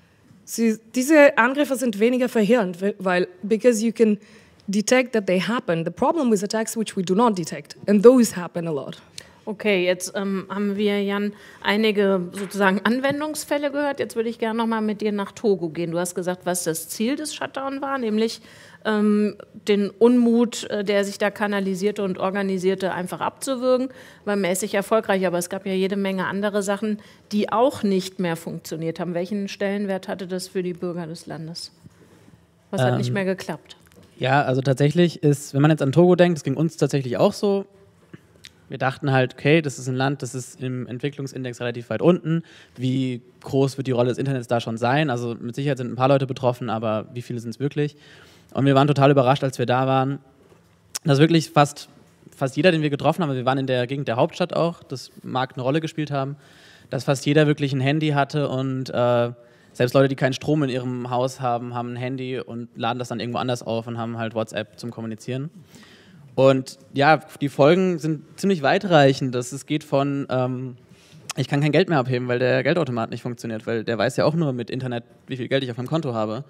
Diese Angriffe sind weniger verheerend, because you can detect that they happen. The problem with attacks which we do not detect, and those happen a lot. Okay, jetzt haben wir, Jan, einige sozusagen Anwendungsfälle gehört. Jetzt würde ich gerne noch mal mit dir nach Togo gehen. Du hast gesagt, was das Ziel des Shutdown war, nämlich den Unmut, der sich da kanalisierte und organisierte, einfach abzuwürgen. War mäßig erfolgreich, aber es gab ja jede Menge andere Sachen, die auch nicht mehr funktioniert haben. Welchen Stellenwert hatte das für die Bürger des Landes? Was hat nicht mehr geklappt? Ja, also tatsächlich ist, wenn man jetzt an Togo denkt, das ging uns tatsächlich auch so. Wir dachten halt, okay, das ist ein Land, das ist im Entwicklungsindex relativ weit unten. Wie groß wird die Rolle des Internets da schon sein? Also mit Sicherheit sind ein paar Leute betroffen, aber wie viele sind es wirklich? Und wir waren total überrascht, als wir da waren, dass wirklich fast jeder, den wir getroffen haben, wir waren in der Gegend der Hauptstadt auch, das mag eine Rolle gespielt haben, dass fast jeder wirklich ein Handy hatte und selbst Leute, die keinen Strom in ihrem Haus haben, haben ein Handy und laden das dann irgendwo anders auf und haben halt WhatsApp zum Kommunizieren. Und ja, die Folgen sind ziemlich weitreichend. Es geht von, ich kann kein Geld mehr abheben, weil der Geldautomat nicht funktioniert, weil der weiß ja auch nur mit Internet, wie viel Geld ich auf meinem Konto habe.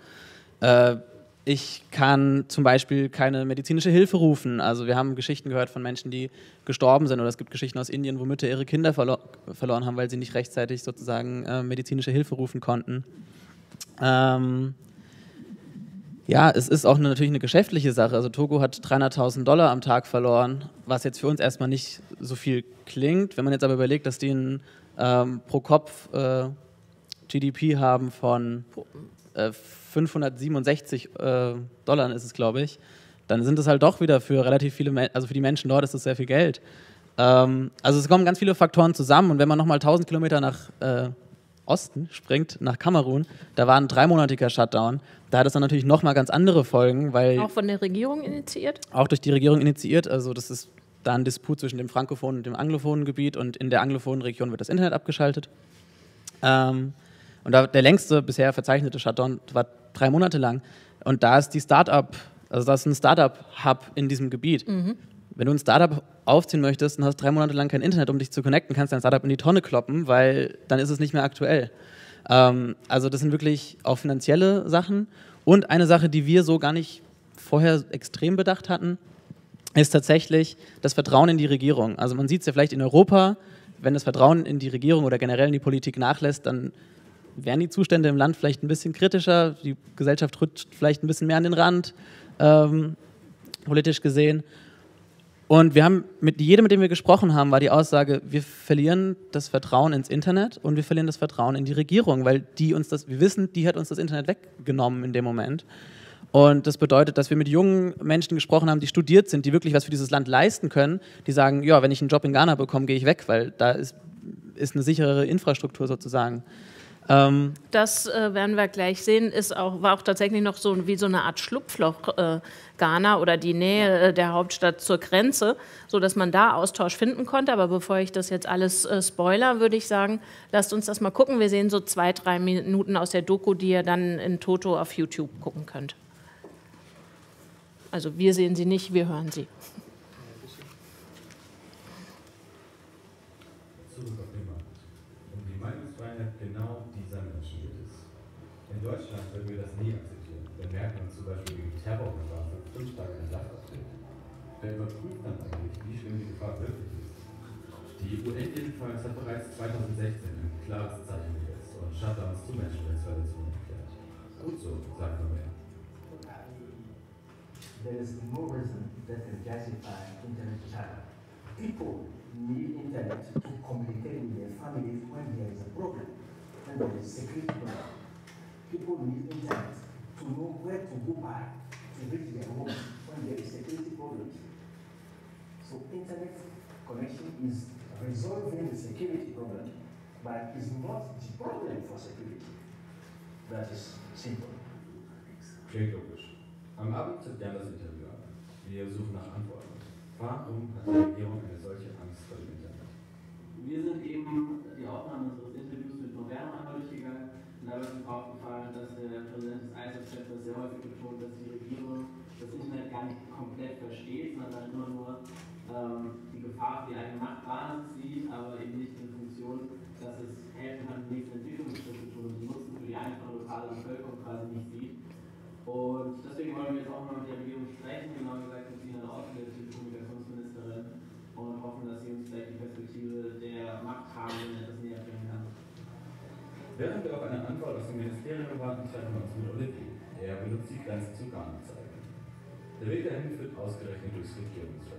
Ich kann zum Beispiel keine medizinische Hilfe rufen. Also wir haben Geschichten gehört von Menschen, die gestorben sind, oder es gibt Geschichten aus Indien, wo Mütter ihre Kinder verloren haben, weil sie nicht rechtzeitig sozusagen medizinische Hilfe rufen konnten. Ja, es ist auch natürlich eine geschäftliche Sache. Also Togo hat $300.000 am Tag verloren, was jetzt für uns erstmal nicht so viel klingt. Wenn man jetzt aber überlegt, dass die einen pro Kopf GDP haben von 567 Dollar ist es, glaube ich, dann sind es halt doch wieder für relativ viele, also für die Menschen dort ist das sehr viel Geld. Also es kommen ganz viele Faktoren zusammen, und wenn man nochmal 1000 Kilometer nach Osten springt, nach Kamerun, da war ein 3-monatiger Shutdown, da hat es dann natürlich nochmal ganz andere Folgen, weil... Auch von der Regierung initiiert? Auch durch die Regierung initiiert, also das ist da ein Disput zwischen dem frankophonen und dem anglophonen Gebiet, und in der anglophonen Region wird das Internet abgeschaltet. Und der längste bisher verzeichnete Shutdown war 3 Monate lang. Und da ist das ist ein Startup-Hub in diesem Gebiet. Mhm. Wenn du ein Startup aufziehen möchtest und hast 3 Monate lang kein Internet, um dich zu connecten, kannst du dein Startup in die Tonne kloppen, weil dann ist es nicht mehr aktuell. Also das sind wirklich auch finanzielle Sachen. Und eine Sache, die wir so gar nicht vorher extrem bedacht hatten, ist tatsächlich das Vertrauen in die Regierung. Also man sieht es ja vielleicht in Europa, wenn das Vertrauen in die Regierung oder generell in die Politik nachlässt, dann wären die Zustände im Land vielleicht ein bisschen kritischer, die Gesellschaft rückt vielleicht ein bisschen mehr an den Rand, politisch gesehen. Und wir haben mit jedem, mit dem wir gesprochen haben, war die Aussage, wir verlieren das Vertrauen ins Internet und wir verlieren das Vertrauen in die Regierung, weil wir wissen, die hat uns das Internet weggenommen in dem Moment. Und das bedeutet, dass wir mit jungen Menschen gesprochen haben, die studiert sind, die wirklich was für dieses Land leisten können, die sagen, ja, wenn ich einen Job in Ghana bekomme, gehe ich weg, weil da ist eine sicherere Infrastruktur sozusagen. Das werden wir gleich sehen, war auch tatsächlich noch so wie so eine Art Schlupfloch Ghana oder die Nähe der Hauptstadt zur Grenze, sodass man da Austausch finden konnte. Aber bevor ich das jetzt alles spoiler, würde ich sagen, lasst uns das mal gucken. Wir sehen so 2-3 Minuten aus der Doku, die ihr dann in Toto auf YouTube gucken könnt. Also wir sehen sie nicht, wir hören sie. In Deutschland würden wir das nie akzeptieren, wenn Merkel zum Beispiel gegen Terrorgefahr für 5 Tage ein Dach abtritt. Wer überprüft dann eigentlich, wie schlimm die Gefahr wirklich ist? Die UN jedenfalls hat bereits 2016 ein klares Zeichen gesetzt und Shutdowns zu Menschenrechtsverletzungen erklärt. Gut so, sagt er mehr. There is no reason that can justify internet chatter. People need internet to communicate with their families when there is a problem, when there is security problem. People need internet to know where to go back to reach their home when there is security problems. So internet connection is resolving the security problem, but is not the problem for security. That is simple. Klingt logisch. Am Abend tritt Jan das Interview ab. Wir suchen nach Antworten. Warum hat die Regierung eine solche Angst vor dem Internet? Wir sind eben die Aufnahme unseres Interviews mit November einmal durchgegangen und da ist uns aufgefallen, dass der Präsident des ISF das sehr häufig betont, dass die Regierung das Internet gar nicht komplett versteht, sondern immer nur die Gefahr für die eigene Machtbasis sieht, aber eben nicht in Funktion, dass es helfen kann, die nächsten Entwicklungsschritte zu tun und die Nutzen für die einfache lokale Bevölkerung quasi nicht sieht. Und deswegen wollen wir jetzt auch mal mit der Regierung sprechen, genau gesagt mit Sina Osten, der Telekommunikationsministerin, und hoffen, dass sie uns vielleicht die Perspektive der Machthabenden etwas näher bringen kann. Während wir auf eine Antwort aus dem Ministerium warten, treffen wir uns mit Olivier. Er benutzt die Grenze zu Ghana-Zeigen. Der Weg dahin führt ausgerechnet durchs Regierungsviertel.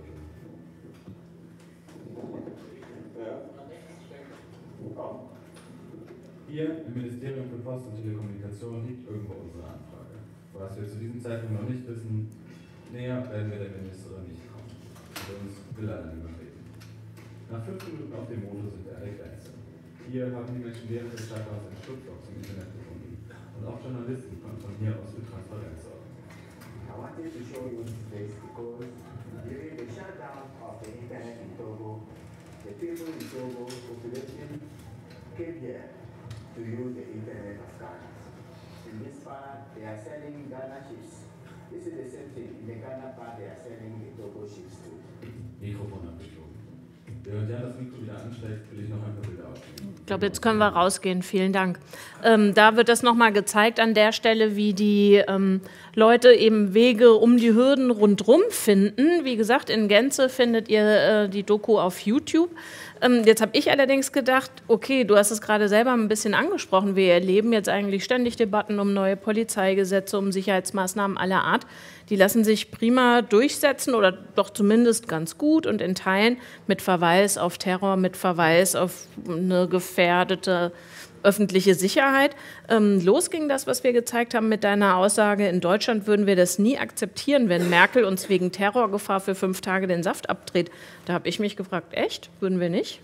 Hier im Ministerium für Post und Telekommunikation liegt irgendwo unsere Anfrage. Was wir zu diesem Zeitpunkt noch nicht wissen, näher werden wir der Ministerin nicht kommen. Mit uns will er niemand reden. Nach 5 Minuten auf dem Motor sind wir an der Grenze. Hier haben die Menschen während des Shutdowns ein Schlupfloch zum Internet gefunden. Und auch Journalisten konnten von hier aus für Transparenz sorgen. I wanted to show you this place because during the shutdown of the internet in Togo, the people in Togo population came here to use the internet of Ghana. In this part, they are selling Ghana chips. This is the same thing. In the Ghana part, they are selling the Togo chips too. Mikrofon abgeflogen. Während Jan das Mikro wieder ansteckt, will ich noch ein paar Bilder aufnehmen. Ich glaube, jetzt können wir rausgehen. Vielen Dank. Da wird das nochmal gezeigt an der Stelle, wie die Leute eben Wege um die Hürden rundherum finden. Wie gesagt, in Gänze findet ihr die Doku auf YouTube. Jetzt habe ich allerdings gedacht, okay, du hast es gerade selber ein bisschen angesprochen, wir erleben jetzt eigentlich ständig Debatten um neue Polizeigesetze, um Sicherheitsmaßnahmen aller Art. Die lassen sich prima durchsetzen oder doch zumindest ganz gut und in Teilen mit Verweis auf Terror, mit Verweis auf eine gefährdete öffentliche Sicherheit. Los ging das, was wir gezeigt haben mit deiner Aussage, in Deutschland würden wir das nie akzeptieren, wenn Merkel uns wegen Terrorgefahr für 5 Tage den Saft abdreht. Da habe ich mich gefragt, echt? Würden wir nicht?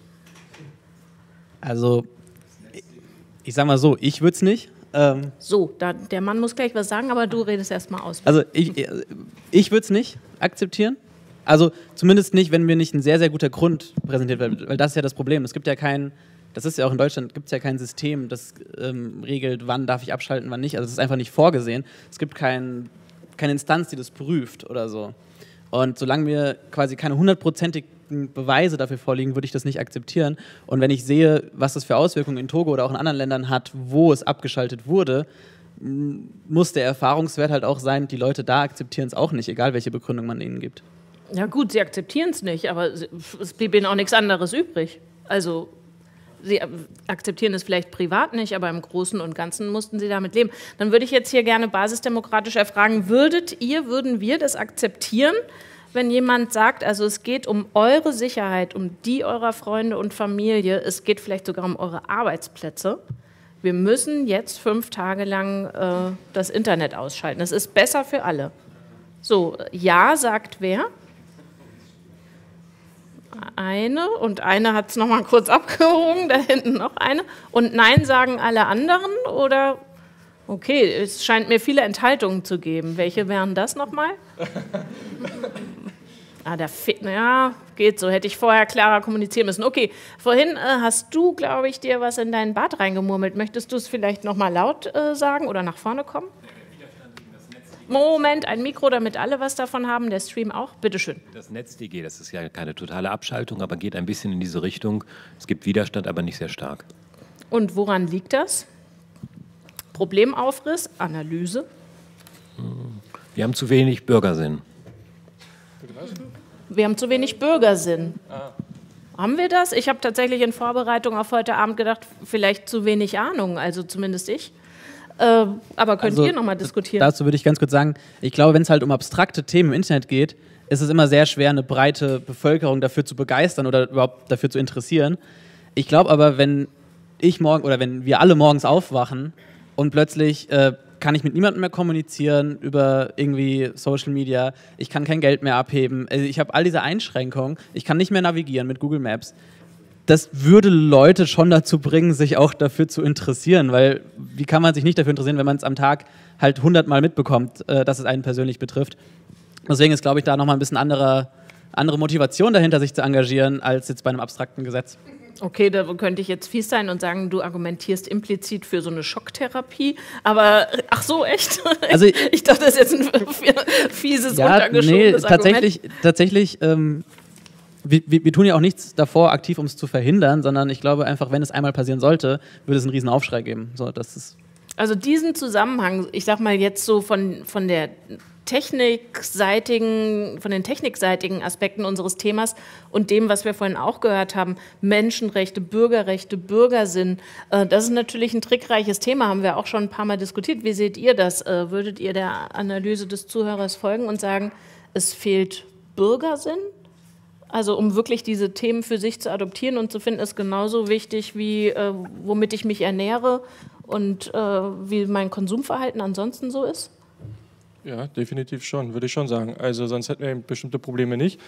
Also, ich sage mal so, ich würde es nicht. Der Mann muss gleich was sagen, aber du redest erst mal aus. Also, ich würde es nicht akzeptieren. Also, zumindest nicht, wenn mir nicht ein sehr, sehr guter Grund präsentiert wird, weil das ist ja das Problem. Es gibt ja kein... Das ist ja auch in Deutschland, gibt es ja kein System, das regelt, wann darf ich abschalten, wann nicht. Also es ist einfach nicht vorgesehen. Es gibt keine Instanz, die das prüft oder so. Und solange mir quasi keine 100%igen Beweise dafür vorliegen, würde ich das nicht akzeptieren. Und wenn ich sehe, was das für Auswirkungen in Togo oder auch in anderen Ländern hat, wo es abgeschaltet wurde, muss der Erfahrungswert halt auch sein, die Leute da akzeptieren es auch nicht, egal welche Begründung man ihnen gibt. Ja gut, sie akzeptieren es nicht, aber es blieb ihnen auch nichts anderes übrig. Also... Sie akzeptieren es vielleicht privat nicht, aber im Großen und Ganzen mussten Sie damit leben. Dann würde ich jetzt hier gerne basisdemokratisch erfragen, würden wir das akzeptieren, wenn jemand sagt, also es geht um eure Sicherheit, um die eurer Freunde und Familie, es geht vielleicht sogar um eure Arbeitsplätze. Wir müssen jetzt 5 Tage lang das Internet ausschalten. Das ist besser für alle. So, ja sagt wer? Eine und eine hat es noch mal kurz abgehoben, da hinten noch eine. Und nein sagen alle anderen oder? Okay, es scheint mir viele Enthaltungen zu geben. Welche wären das nochmal? Ja, geht so. Hätte ich vorher klarer kommunizieren müssen. Okay, vorhin hast du, glaube ich, dir was in deinen Bart reingemurmelt. Möchtest du es vielleicht noch mal laut sagen oder nach vorne kommen? Moment, ein Mikro, damit alle was davon haben, der Stream auch. Bitte schön. Das NetzDG, das ist ja keine totale Abschaltung, aber geht ein bisschen in diese Richtung. Es gibt Widerstand, aber nicht sehr stark. Und woran liegt das? Problemaufriss, Analyse? Wir haben zu wenig Bürgersinn. Wir haben zu wenig Bürgersinn. Haben wir das? Ich habe tatsächlich in Vorbereitung auf heute Abend gedacht, vielleicht zu wenig Ahnung, also zumindest ich. Aber könnt ihr nochmal diskutieren? Dazu würde ich ganz kurz sagen, ich glaube, wenn es halt um abstrakte Themen im Internet geht, ist es immer sehr schwer, eine breite Bevölkerung dafür zu begeistern oder überhaupt dafür zu interessieren. Ich glaube aber, wenn wir alle morgens aufwachen und plötzlich kann ich mit niemandem mehr kommunizieren über irgendwie Social Media, ich kann kein Geld mehr abheben, ich habe all diese Einschränkungen, ich kann nicht mehr navigieren mit Google Maps. Das würde Leute schon dazu bringen, sich auch dafür zu interessieren, weil wie kann man sich nicht dafür interessieren, wenn man es am Tag halt 100-mal mitbekommt, dass es einen persönlich betrifft. Deswegen ist, glaube ich, da nochmal ein bisschen andere Motivation dahinter, sich zu engagieren, als jetzt bei einem abstrakten Gesetz. Okay, da könnte ich jetzt fies sein und sagen, du argumentierst implizit für so eine Schocktherapie, aber ach so, echt? Also ich dachte, das ist jetzt ein fieses, untergeschobenes Argument. Tatsächlich, wir tun ja auch nichts davor aktiv, um es zu verhindern, sondern ich glaube einfach, wenn es einmal passieren sollte, würde es einen riesen Aufschrei geben. So, das ist also diesen Zusammenhang, ich sag mal jetzt so von den technikseitigen Aspekten unseres Themas und dem, was wir vorhin auch gehört haben, Menschenrechte, Bürgersinn, das ist natürlich ein trickreiches Thema, haben wir auch schon ein paar Mal diskutiert. Wie seht ihr das? Würdet ihr der Analyse des Zuhörers folgen und sagen, es fehlt Bürgersinn? Also um wirklich diese Themen für sich zu adoptieren und zu finden, ist genauso wichtig wie womit ich mich ernähre und wie mein Konsumverhalten ansonsten so ist? Ja, definitiv schon, würde ich schon sagen. Also sonst hätten wir bestimmte Probleme nicht.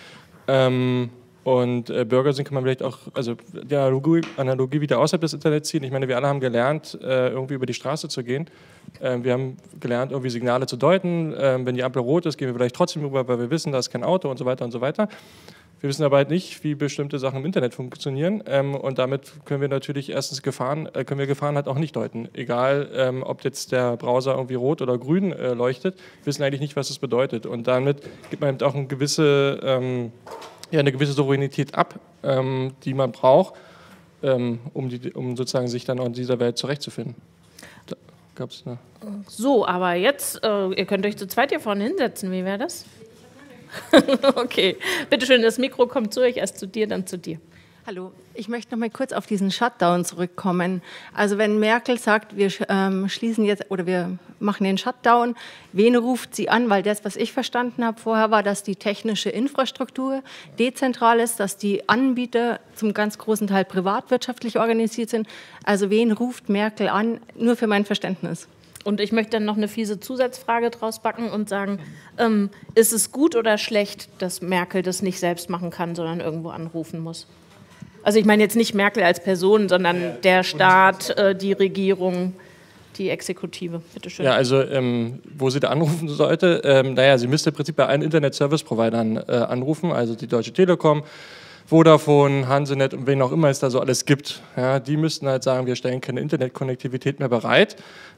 Und Bürgersinn kann man vielleicht auch, also die Analogie wieder außerhalb des Internets ziehen. Ich meine, wir alle haben gelernt, irgendwie über die Straße zu gehen. Wir haben gelernt, irgendwie Signale zu deuten. Wenn die Ampel rot ist, gehen wir vielleicht trotzdem rüber, weil wir wissen, da ist kein Auto und so weiter und so weiter. Wir wissen aber halt nicht, wie bestimmte Sachen im Internet funktionieren. Und damit können wir natürlich erstens Gefahren halt auch nicht deuten. Egal, ob jetzt der Browser irgendwie rot oder grün leuchtet, wir wissen eigentlich nicht, was es bedeutet. Und damit gibt man eben auch eine gewisse Souveränität ab, die man braucht, um sozusagen sich dann auch in dieser Welt zurechtzufinden. Da gab's eine. So, aber jetzt, ihr könnt euch zu zweit hier vorne hinsetzen. Wie wäre das? Okay, bitteschön, das Mikro kommt zu euch, erst zu dir, dann zu dir. Hallo, ich möchte noch mal kurz auf diesen Shutdown zurückkommen. Also wenn Merkel sagt, wir schließen jetzt oder wir machen den Shutdown, wen ruft sie an? Weil das, was ich verstanden habe vorher, war, dass die technische Infrastruktur dezentral ist, dass die Anbieter zum ganz großen Teil privatwirtschaftlich organisiert sind. Also wen ruft Merkel an? Nur für mein Verständnis. Und ich möchte dann noch eine fiese Zusatzfrage draus backen und sagen, ist es gut oder schlecht, dass Merkel das nicht selbst machen kann, sondern irgendwo anrufen muss? Also ich meine jetzt nicht Merkel als Person, sondern der Staat, die Regierung, die Exekutive. Bitte schön. Ja, also wo sie da anrufen sollte, sie müsste im Prinzip bei allen Internet-Service-Providern anrufen, also die Deutsche Telekom, Vodafone, Hansenet und wen auch immer es da so alles gibt. Ja, die müssten halt sagen, wir stellen keine Internetkonnektivität mehr bereit.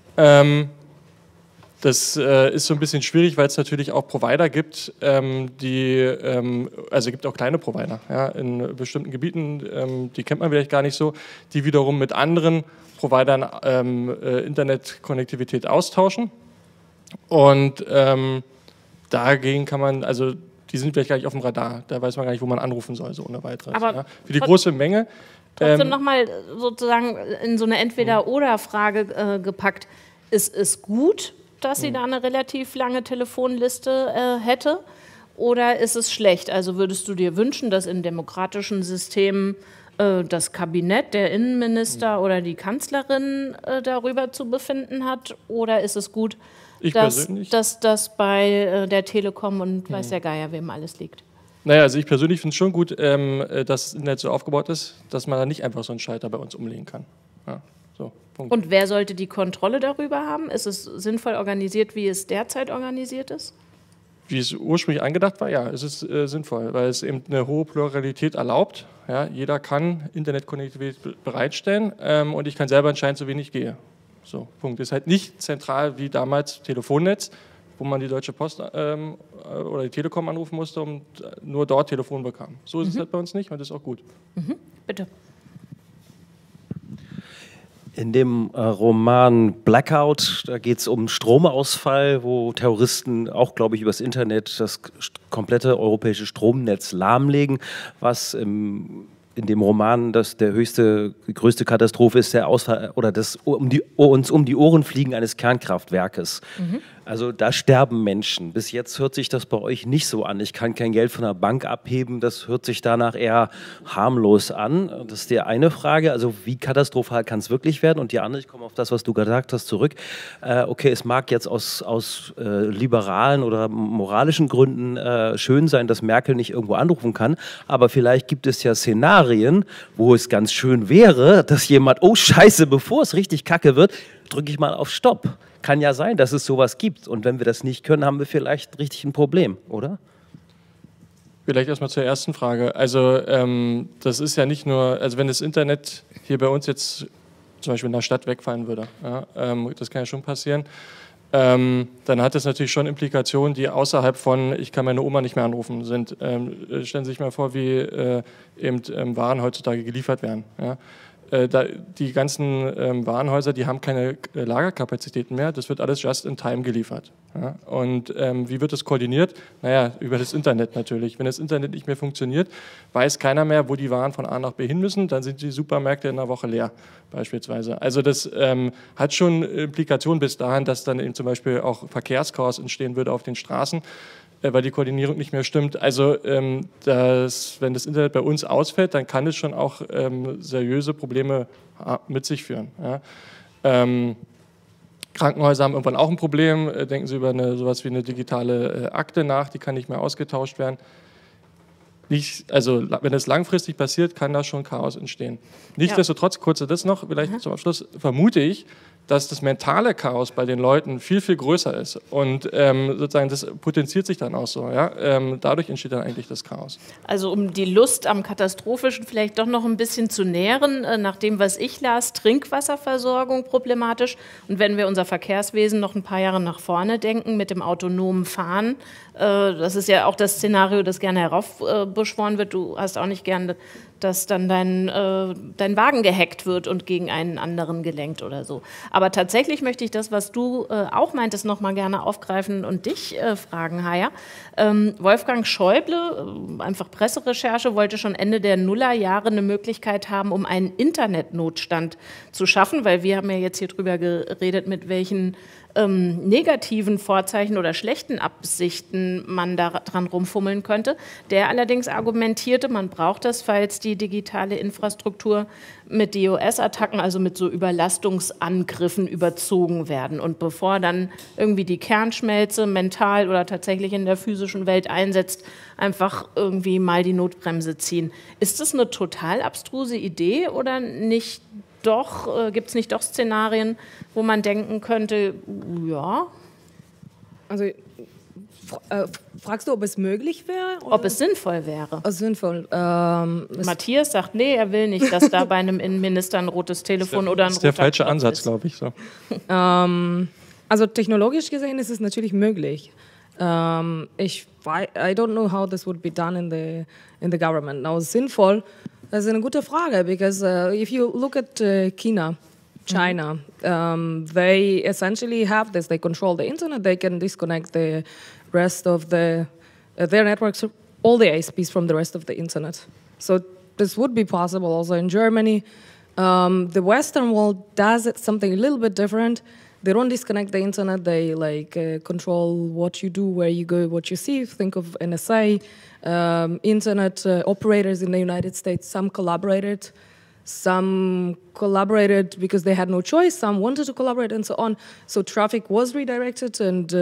Das ist so ein bisschen schwierig, weil es natürlich auch Provider gibt, es gibt auch kleine Provider, ja, in bestimmten Gebieten, die kennt man vielleicht gar nicht so, die wiederum mit anderen Providern Internetkonnektivität austauschen. Und dagegen kann man, also die sind vielleicht gar nicht auf dem Radar, da weiß man gar nicht, wo man anrufen soll, so ohne weiteres. Aber ja. Für die große Menge. Trotzdem nochmal sozusagen in so eine Entweder-oder-Frage gepackt. Ist es gut, dass sie da eine relativ lange Telefonliste hätte? Oder ist es schlecht? Also würdest du dir wünschen, dass in demokratischen Systemen das Kabinett, der Innenminister oder die Kanzlerin darüber zu befinden hat? Oder ist es gut, dass das bei der Telekom und weiß der Geier wem alles liegt? Naja, also ich persönlich finde es schon gut, dass das Internet so aufgebaut ist, dass man da nicht einfach so einen Schalter bei uns umlegen kann. Ja, so, Punkt. Und wer sollte die Kontrolle darüber haben? Ist es sinnvoll organisiert, wie es derzeit organisiert ist? Wie es ursprünglich angedacht war, ja, es ist sinnvoll, weil es eben eine hohe Pluralität erlaubt. Ja, jeder kann Internetkonnektivität bereitstellen und ich kann selber entscheiden, zu wen ich gehe. So, Punkt. Ist halt nicht zentral wie damals Telefonnetz, wo man die Deutsche Post oder die Telekom anrufen musste und nur dort Telefon bekam. So ist es halt bei uns nicht und das ist auch gut. Bitte. In dem Roman Blackout, da geht es um Stromausfall, wo Terroristen auch, glaube ich, übers Internet das komplette europäische Stromnetz lahmlegen, was im in dem Roman, dass die größte Katastrophe ist der Ausfall oder das uns um die Ohren fliegen eines Kernkraftwerkes. Also da sterben Menschen. Bis jetzt hört sich das bei euch nicht so an. Ich kann kein Geld von der Bank abheben. Das hört sich danach eher harmlos an. Das ist die eine Frage. Also wie katastrophal kann es wirklich werden? Und die andere, ich komme auf das, was du gesagt hast, zurück. Okay, es mag jetzt aus liberalen oder moralischen Gründen schön sein, dass Merkel nicht irgendwo anrufen kann. Aber vielleicht gibt es ja Szenarien, wo es ganz schön wäre, dass jemand, oh Scheiße, bevor es richtig kacke wird, drücke ich mal auf Stopp. Kann ja sein, dass es sowas gibt. Und wenn wir das nicht können, haben wir vielleicht richtig ein Problem, oder? Vielleicht erstmal zur ersten Frage. Also das ist ja nicht nur, also wenn das Internet hier bei uns jetzt zum Beispiel in der Stadt wegfallen würde, ja, das kann ja schon passieren, dann hat das natürlich schon Implikationen, die außerhalb von, ich kann meine Oma nicht mehr anrufen, sind. Stellen Sie sich mal vor, wie eben Waren heutzutage geliefert werden. Ja. Die ganzen Warenhäuser, die haben keine Lagerkapazitäten mehr, das wird alles just in time geliefert. Ja? Und wie wird das koordiniert? Naja, über das Internet natürlich. Wenn das Internet nicht mehr funktioniert, weiß keiner mehr, wo die Waren von A nach B hin müssen, dann sind die Supermärkte in einer Woche leer, beispielsweise. Also das hat schon Implikationen bis dahin, dass dann eben zum Beispiel auch Verkehrschaos entstehen würde auf den Straßen, weil die Koordinierung nicht mehr stimmt. Also wenn das Internet bei uns ausfällt, dann kann es schon auch seriöse Probleme mit sich führen. Ja. Krankenhäuser haben irgendwann auch ein Problem. Denken Sie über sowas wie eine digitale Akte nach, die kann nicht mehr ausgetauscht werden. Also wenn es langfristig passiert, kann da schon Chaos entstehen. Nichtsdestotrotz, kurz das noch, vielleicht zum Abschluss, vermute ich, dass das mentale Chaos bei den Leuten viel, viel größer ist. Und sozusagen das potenziert sich dann auch so. Ja? Dadurch entsteht dann eigentlich das Chaos. Also um die Lust am Katastrophischen vielleicht doch noch ein bisschen zu nähren, nach dem, was ich las, Trinkwasserversorgung problematisch. Und wenn wir unser Verkehrswesen noch ein paar Jahre nach vorne denken mit dem autonomen Fahren, das ist ja auch das Szenario, das gerne heraufbeschworen wird. Du hast auch nicht gern, dass dann dein Wagen gehackt wird und gegen einen anderen gelenkt oder so. Aber tatsächlich möchte ich das, was du auch meintest, noch mal gerne aufgreifen und dich fragen, Haya. Wolfgang Schäuble, einfach Presserecherche, wollte schon Ende der Nullerjahre eine Möglichkeit haben, um einen Internetnotstand zu schaffen, weil wir haben ja jetzt hier drüber geredet, mit welchen negativen Vorzeichen oder schlechten Absichten man da dran rumfummeln könnte. Der allerdings argumentierte, man braucht das, falls die digitale Infrastruktur mit DOS-Attacken, also mit so Überlastungsangriffen überzogen werden. Und bevor dann irgendwie die Kernschmelze mental oder tatsächlich in der physischen Welt einsetzt, einfach irgendwie mal die Notbremse ziehen. Ist das eine total abstruse Idee oder nicht? Doch, gibt es nicht doch Szenarien, wo man denken könnte, ja? Also fragst du, ob es möglich wäre? Oder? Ob es sinnvoll wäre. Sinnvoll. Matthias sagt, nee, er will nicht, dass da bei einem Innenminister ein rotes Telefon oder ein roter Das ist der falsche Knopf Ansatz, ist. glaube ich. So. Also technologisch gesehen ist es natürlich möglich. I don't know how this would be done in the government. Now, sinnvoll, das ist eine gute Frage, because if you look at China, they essentially have this. They control the internet. They can disconnect the rest of their networks, all the ISPs from the rest of the internet. So this would be possible also in Germany. The Western world does it something a little bit different. They don't disconnect the internet. They control what you do, where you go, what you see. Think of NSA, internet operators in the United States. Some collaborated because they had no choice. Some wanted to collaborate, and so on. So traffic was redirected, and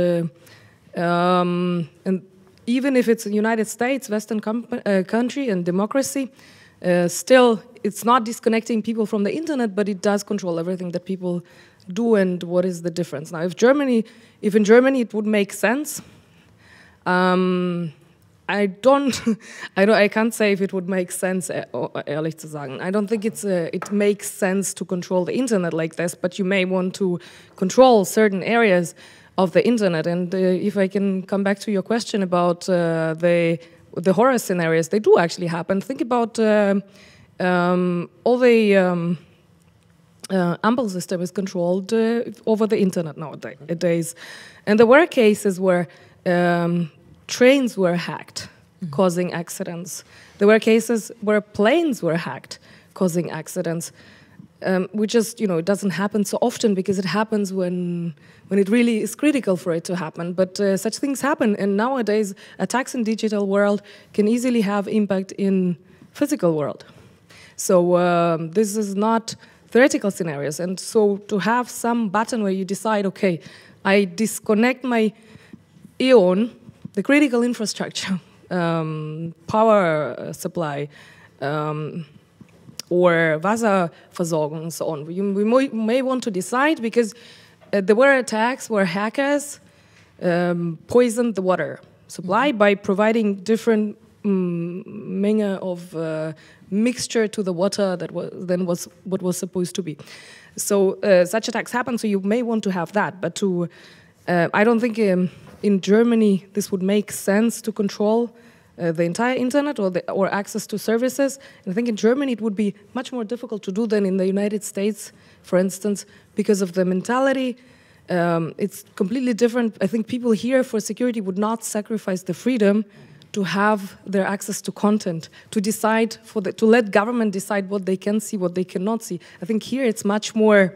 even if it's the United States, Western country and democracy, still it's not disconnecting people from the internet, but it does control everything that people do. And what is the difference now? If in Germany it would make sense, I can't say if it would make sense, ehrlich zu sagen. I don't think it makes sense to control the internet like this, but you may want to control certain areas of the internet. And if I can come back to your question about the horror scenarios, they do actually happen. Think about all the Ampel system is controlled over the internet nowadays. And there were cases where trains were hacked. causing accidents. There were cases where planes were hacked, causing accidents. We just, it doesn't happen so often because it happens when it really is critical for it to happen. But such things happen, and nowadays attacks in digital world can easily have impact in physical world. So this is not theoretical scenarios. And so to have some button where you decide, okay, I disconnect my EON, the critical infrastructure, power supply, or Wasserversorgung and so on. We may want to decide because there were attacks where hackers poisoned the water supply by providing different menge of mixture to the water that was what was supposed to be. So such attacks happen, so you may want to have that. But I don't think in Germany this would make sense to control the entire internet or access to services. And I think in Germany it would be much more difficult to do than in the United States, for instance, because of the mentality. It's completely different. I think people here for security would not sacrifice the freedom to have their access to content, to decide to let government decide what they can see, what they cannot see. I think here it's much more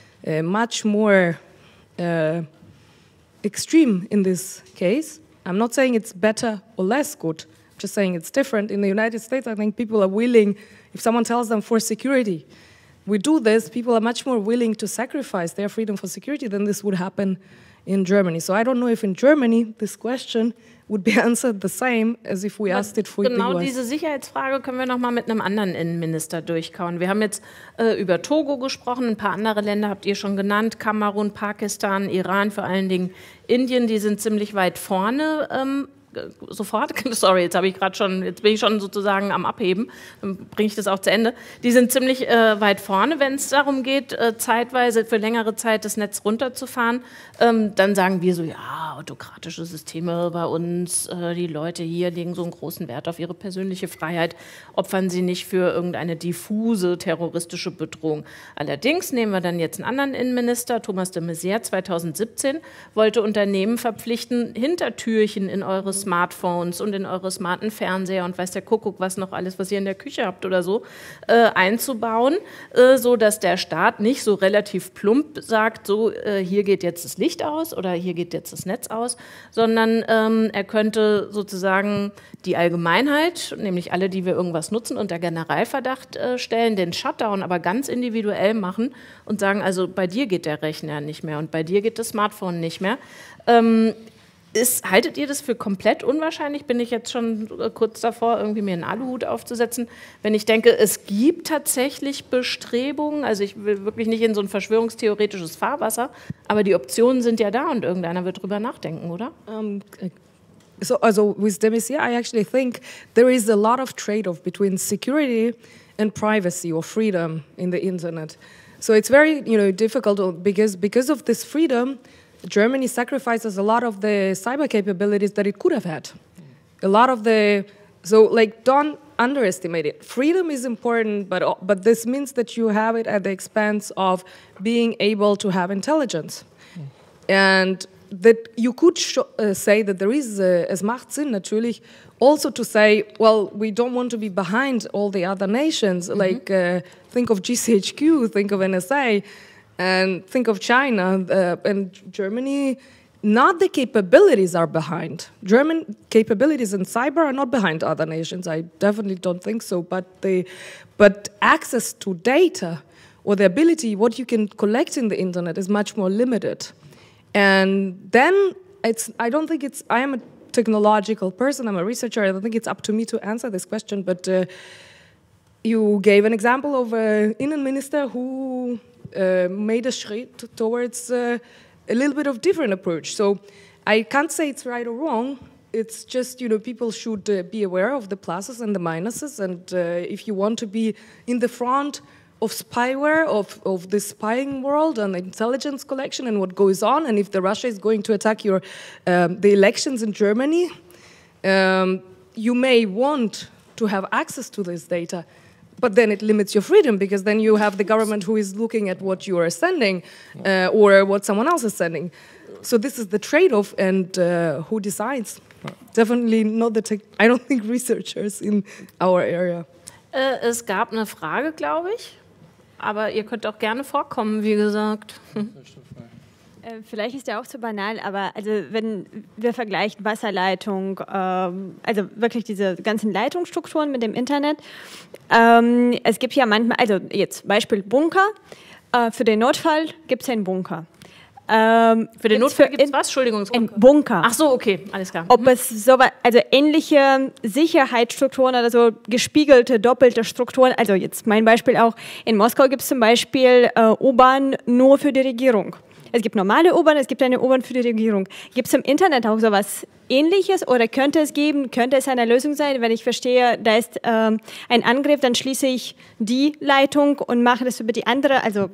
extreme in this case. I'm not saying it's better or less good. I'm just saying it's different. In the United States, I think people are willing, if someone tells them for security, we do this, people are much more willing to sacrifice their freedom for security than this would happen in Germany. So I don't know if in Germany this question would be answered the same as if we asked it for the US. Genau diese Sicherheitsfrage können wir noch mal mit einem anderen Innenminister durchkauen. Wir haben jetzt über Togo gesprochen, ein paar andere Länder habt ihr schon genannt, Kamerun, Pakistan, Iran, vor allen Dingen Indien, die sind ziemlich weit vorne. Sofort, sorry, jetzt bin ich schon sozusagen am Abheben, dann bringe ich das auch zu Ende. Die sind ziemlich weit vorne, wenn es darum geht, zeitweise für längere Zeit das Netz runterzufahren. Dann sagen wir so, ja, autokratische Systeme bei uns, die Leute hier legen so einen großen Wert auf ihre persönliche Freiheit, opfern sie nicht für irgendeine diffuse terroristische Bedrohung. Allerdings nehmen wir dann jetzt einen anderen Innenminister, Thomas de Maizière, 2017, wollte Unternehmen verpflichten, Hintertürchen in eure Smartphones und in eure smarten Fernseher und weiß der Kuckuck, was noch alles, was ihr in der Küche habt oder so, einzubauen, so dass der Staat nicht so relativ plump sagt, so hier geht jetzt das Licht aus oder hier geht jetzt das Netz aus, sondern er könnte sozusagen die Allgemeinheit, nämlich alle, die wir irgendwas nutzen, unter Generalverdacht stellen, den Shutdown aber ganz individuell machen und sagen, also bei dir geht der Rechner nicht mehr und bei dir geht das Smartphone nicht mehr. Haltet ihr das für komplett unwahrscheinlich? Bin ich jetzt schon kurz davor, irgendwie mir einen Aluhut aufzusetzen? Wenn ich denke, es gibt tatsächlich Bestrebungen, also ich will wirklich nicht in so ein verschwörungstheoretisches Fahrwasser, aber die Optionen sind ja da und irgendeiner wird drüber nachdenken, oder? So with de Maizière, I actually think there is a lot of trade-off between security and privacy or freedom in the internet. So it's very, difficult because of this freedom. Germany sacrifices a lot of the cyber capabilities that it could have had. Don't underestimate it. Freedom is important, but this means that you have it at the expense of being able to have intelligence. And that you could say that there is, es macht Sinn natürlich, also to say, well, we don't want to be behind all the other nations, think of GCHQ, think of NSA, and think of China and Germany. Not the capabilities are behind. German capabilities in cyber are not behind other nations. I definitely don't think so. But access to data or the ability, what you can collect in the internet is much more limited. And then I don't think I am a technological person, I'm a researcher, I don't think it's up to me to answer this question, but you gave an example of an Innenminister who made a Schritt towards a little bit of different approach. So I can't say it's right or wrong. It's just, people should be aware of the pluses and the minuses. And if you want to be in the front of spyware, of the spying world and intelligence collection and what goes on, and if Russia is going to attack the elections in Germany, you may want to have access to this data. But then it limits your freedom because then you have the government who is looking at what you are sending or what someone else is sending. So this is the trade-off, and who decides? Definitely not the I don't think researchers in our area. Es gab eine Frage, glaube ich, aber ihr könnt auch gerne vorkommen, wie gesagt. Vielleicht ist der auch zu banal, aber also wenn wir vergleichen Wasserleitung, also wirklich diese ganzen Leitungsstrukturen mit dem Internet, es gibt ja manchmal, also jetzt Beispiel Bunker, für den Notfall gibt es einen Bunker. Für den Notfall gibt es was? Entschuldigung. Ein Bunker. Ach so, okay, alles klar. Ob es so, also ähnliche Sicherheitsstrukturen oder so gespiegelte, doppelte Strukturen, also jetzt mein Beispiel auch, in Moskau gibt es zum Beispiel U-Bahn nur für die Regierung. Es gibt normale U-Bahn, es gibt eine U-Bahn für die Regierung. Gibt es im Internet auch sowas Ähnliches oder könnte es geben, könnte es eine Lösung sein, wenn ich verstehe, da ist ein Angriff, dann schließe ich die Leitung und mache das über die andere, also...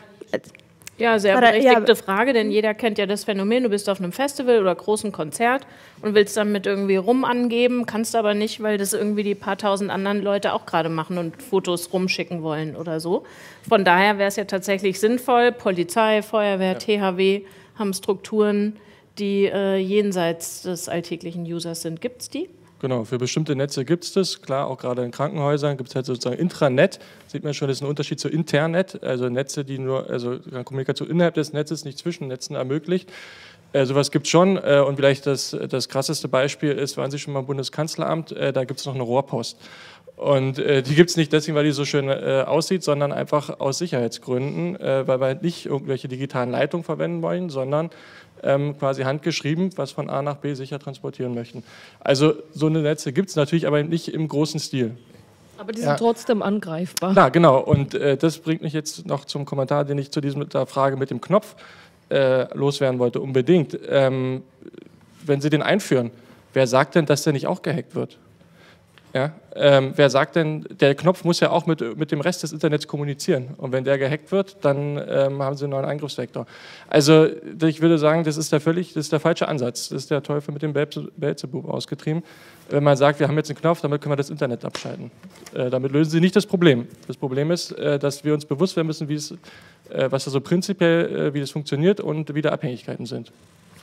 Ja, sehr berechtigte Frage, denn jeder kennt ja das Phänomen, du bist auf einem Festival oder großen Konzert und willst damit irgendwie rum angeben, kannst aber nicht, weil das irgendwie die paar tausend anderen Leute auch gerade machen und Fotos rumschicken wollen oder so. Von daher wäre es ja tatsächlich sinnvoll, Polizei, Feuerwehr, THW haben Strukturen, die jenseits des alltäglichen Users sind. Gibt es die? Genau, für bestimmte Netze gibt es das. Klar, auch gerade in Krankenhäusern gibt es halt sozusagen Intranet. Sieht man schon, das ist ein Unterschied zu Internet, also Netze, die nur, also Kommunikation innerhalb des Netzes, nicht zwischen Netzen ermöglicht. Sowas gibt es schon. Und vielleicht das krasseste Beispiel ist, waren Sie schon mal im Bundeskanzleramt, da gibt es noch eine Rohrpost. Und die gibt es nicht deswegen, weil die so schön aussieht, sondern einfach aus Sicherheitsgründen, weil wir halt nicht irgendwelche digitalen Leitungen verwenden wollen, sondern quasi handgeschrieben, was von A nach B sicher transportieren möchten. Also so eine Netze gibt es natürlich, aber nicht im großen Stil. Aber die sind trotzdem angreifbar. Na, genau. Und das bringt mich jetzt noch zum Kommentar, den ich zu der Frage mit dem Knopf loswerden wollte, unbedingt. Wenn Sie den einführen, wer sagt denn, dass der nicht auch gehackt wird? Ja? Wer sagt denn, der Knopf muss ja auch mit dem Rest des Internets kommunizieren. Und wenn der gehackt wird, dann haben Sie einen neuen Angriffsvektor. Also ich würde sagen, das ist der falsche Ansatz. Das ist der Teufel mit dem Beelzebub ausgetrieben. Wenn man sagt, wir haben jetzt einen Knopf, damit können wir das Internet abschalten. Damit lösen Sie nicht das Problem. Das Problem ist, dass wir uns bewusst werden müssen, was da so prinzipiell, wie das funktioniert und wie da Abhängigkeiten sind.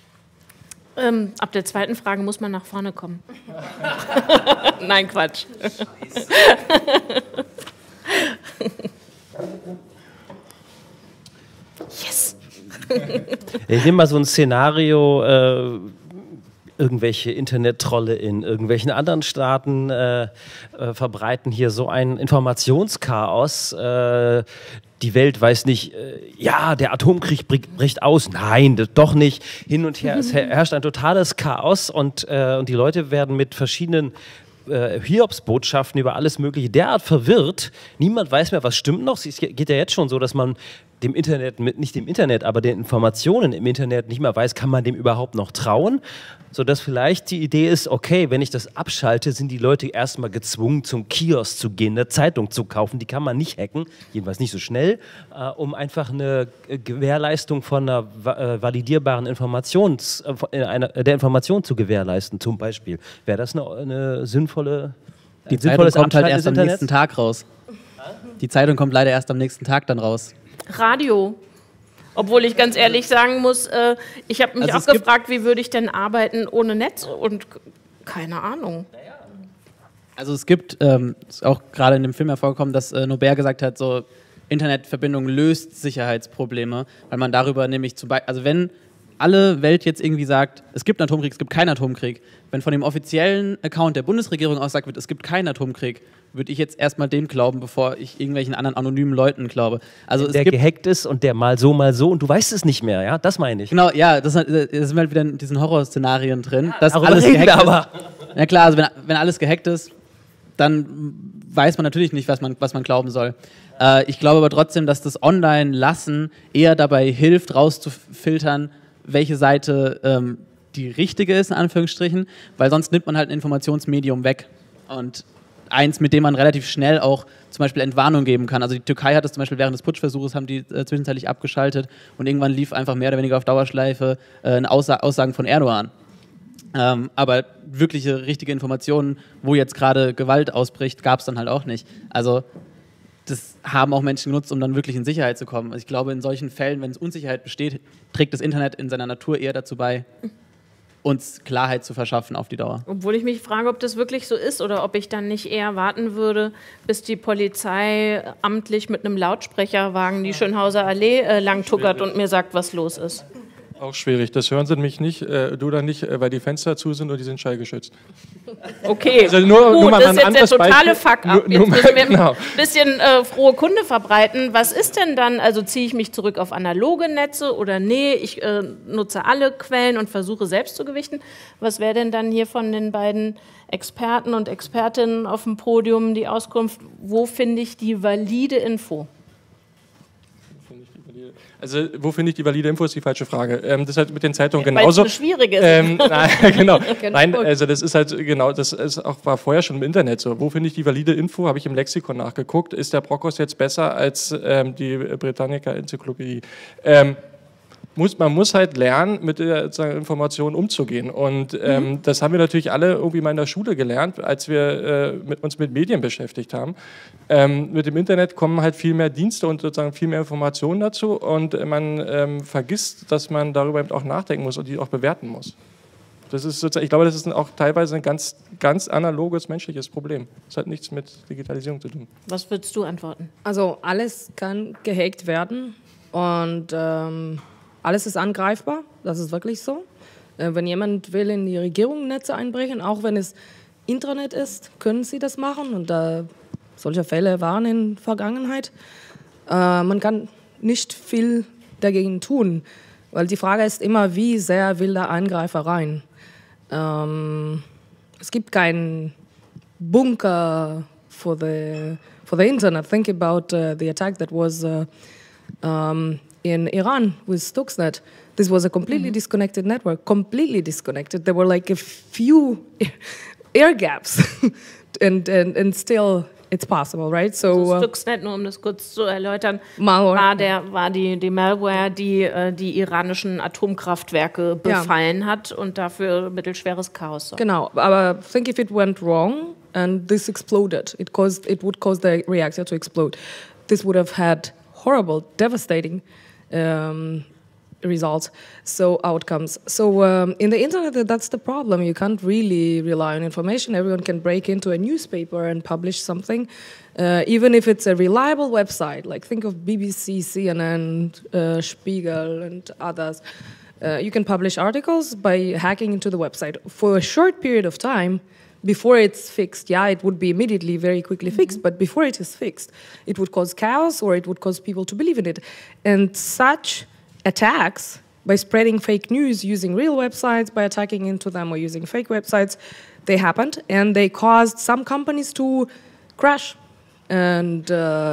Ab der zweiten Frage muss man nach vorne kommen. Nein, Quatsch. Yes. Ich nehme mal so ein Szenario, irgendwelche Internettrolle in irgendwelchen anderen Staaten verbreiten hier so ein Informationschaos. Die Welt weiß nicht, ja, der Atomkrieg bricht aus. Nein, das doch nicht. Hin und her, es herrscht ein totales Chaos und die Leute werden mit verschiedenen Hiobsbotschaften über alles Mögliche derart verwirrt. Niemand weiß mehr, was stimmt noch. Es geht ja jetzt schon so, dass man dem Internet, nicht dem Internet, aber den Informationen im Internet nicht mehr weiß, kann man dem überhaupt noch trauen? Sodass vielleicht die Idee ist, okay, wenn ich das abschalte, sind die Leute erstmal gezwungen, zum Kiosk zu gehen, eine Zeitung zu kaufen. Die kann man nicht hacken, jedenfalls nicht so schnell, um einfach eine Gewährleistung von einer validierbaren Information zu gewährleisten, zum Beispiel. Wäre das eine sinnvolle... Die Zeitung kommt halt erst am nächsten Tag raus. Die Zeitung kommt leider erst am nächsten Tag dann raus. Radio. Obwohl ich ganz ehrlich sagen muss, ich habe mich auch gefragt, wie würde ich denn arbeiten ohne Netz und keine Ahnung. Also es gibt, ist auch gerade in dem Film hervorgekommen, dass Norbert gesagt hat, so Internetverbindung löst Sicherheitsprobleme, weil man darüber nämlich zum Beispiel, also wenn alle Welt jetzt irgendwie sagt, es gibt einen Atomkrieg, es gibt keinen Atomkrieg, wenn von dem offiziellen Account der Bundesregierung aus gesagt wird, es gibt keinen Atomkrieg, würde ich jetzt erstmal dem glauben, bevor ich irgendwelchen anderen anonymen Leuten glaube. Also der gehackt ist und der mal so und du weißt es nicht mehr, ja, das meine ich. Genau, ja, das sind wir halt wieder in diesen Horrorszenarien drin, dass darüber alles reden gehackt wir aber. ist. Ja klar, also wenn alles gehackt ist, dann weiß man natürlich nicht, was man glauben soll. Ich glaube aber trotzdem, dass das Online-Lassen eher dabei hilft, rauszufiltern, welche Seite die richtige ist, in Anführungsstrichen, weil sonst nimmt man halt ein Informationsmedium weg. Und eins, mit dem man relativ schnell auch zum Beispiel Entwarnung geben kann. Also die Türkei hat das zum Beispiel während des Putschversuches, haben die zwischenzeitlich abgeschaltet und irgendwann lief einfach mehr oder weniger auf Dauerschleife Aussagen von Erdogan. Aber wirkliche, richtige Informationen, wo jetzt gerade Gewalt ausbricht, gab es dann halt auch nicht. Also das haben auch Menschen genutzt, um dann wirklich in Sicherheit zu kommen. Also ich glaube, in solchen Fällen, wenn es Unsicherheit besteht, trägt das Internet in seiner Natur eher dazu bei, uns Klarheit zu verschaffen auf die Dauer. Obwohl ich mich frage, ob das wirklich so ist oder ob ich dann nicht eher warten würde, bis die Polizei amtlich mit einem Lautsprecherwagen die Schönhauser Allee langtuckert und mir sagt, was los ist. Auch schwierig. Das hören sie nämlich nicht, du dann nicht, weil die Fenster zu sind und die sind schallgeschützt. Okay, also nur das ist jetzt der totale Beispiel. Fuck-up. Jetzt müssen wir ein bisschen frohe Kunde verbreiten. Was ist denn dann, also ziehe ich mich zurück auf analoge Netze oder nee, ich nutze alle Quellen und versuche selbst zu gewichten. Was wäre denn dann hier von den beiden Experten und Expertinnen auf dem Podium die Auskunft, wo finde ich die valide Info? Also, wo finde ich die valide Info, ist die falsche Frage. Das ist halt mit den Zeitungen genauso. Weil es schwierig ist. Nein, genau. Nein, also das ist halt genau, das ist auch, war vorher schon im Internet so. Wo finde ich die valide Info? Habe ich im Lexikon nachgeguckt. Ist der Brockhaus jetzt besser als die Britannica-Enzyklopädie? Man muss halt lernen, mit der Information umzugehen. Und das haben wir natürlich alle irgendwie mal in der Schule gelernt, als wir uns mit Medien beschäftigt haben. Mit dem Internet kommen halt viel mehr Dienste und sozusagen viel mehr Informationen dazu. Und man vergisst, dass man darüber eben auch nachdenken muss und die auch bewerten muss. Das ist sozusagen, ich glaube, das ist auch teilweise ein ganz, ganz analoges menschliches Problem. Das hat nichts mit Digitalisierung zu tun. Was würdest du antworten? Also alles kann gehackt werden und alles ist angreifbar, das ist wirklich so. Wenn jemand will in die Regierungsnetze einbrechen, auch wenn es Intranet ist, können sie das machen. Und solche Fälle waren in der Vergangenheit. Man kann nicht viel dagegen tun, weil die Frage ist immer, wie sehr will der Angreifer rein. Es gibt keinen Bunker for the Internet. Think about the attack that was in Iran with Stuxnet. This was a completely disconnected network, completely disconnected. There were like a few air gaps and still it's possible, right? So Stuxnet, nur um das kurz zu erläutern, war die Malware, die iranischen Atomkraftwerke befallen hat und dafür mittelschweres Chaos sorgt. Genau, aber think if it went wrong and this exploded, it would cause the reactor to explode. This would have had horrible, devastating results, so outcomes. So in the internet, that's the problem. You can't really rely on information. Everyone can break into a newspaper and publish something, even if it's a reliable website. Like think of BBC, CNN, Spiegel, and others. You can publish articles by hacking into the website for a short period of time. Before it's fixed, it would be immediately very quickly fixed, but before it is fixed, it would cause chaos or it would cause people to believe in it. And such attacks, by spreading fake news using real websites, by attacking into them or using fake websites, they happened and they caused some companies to crash and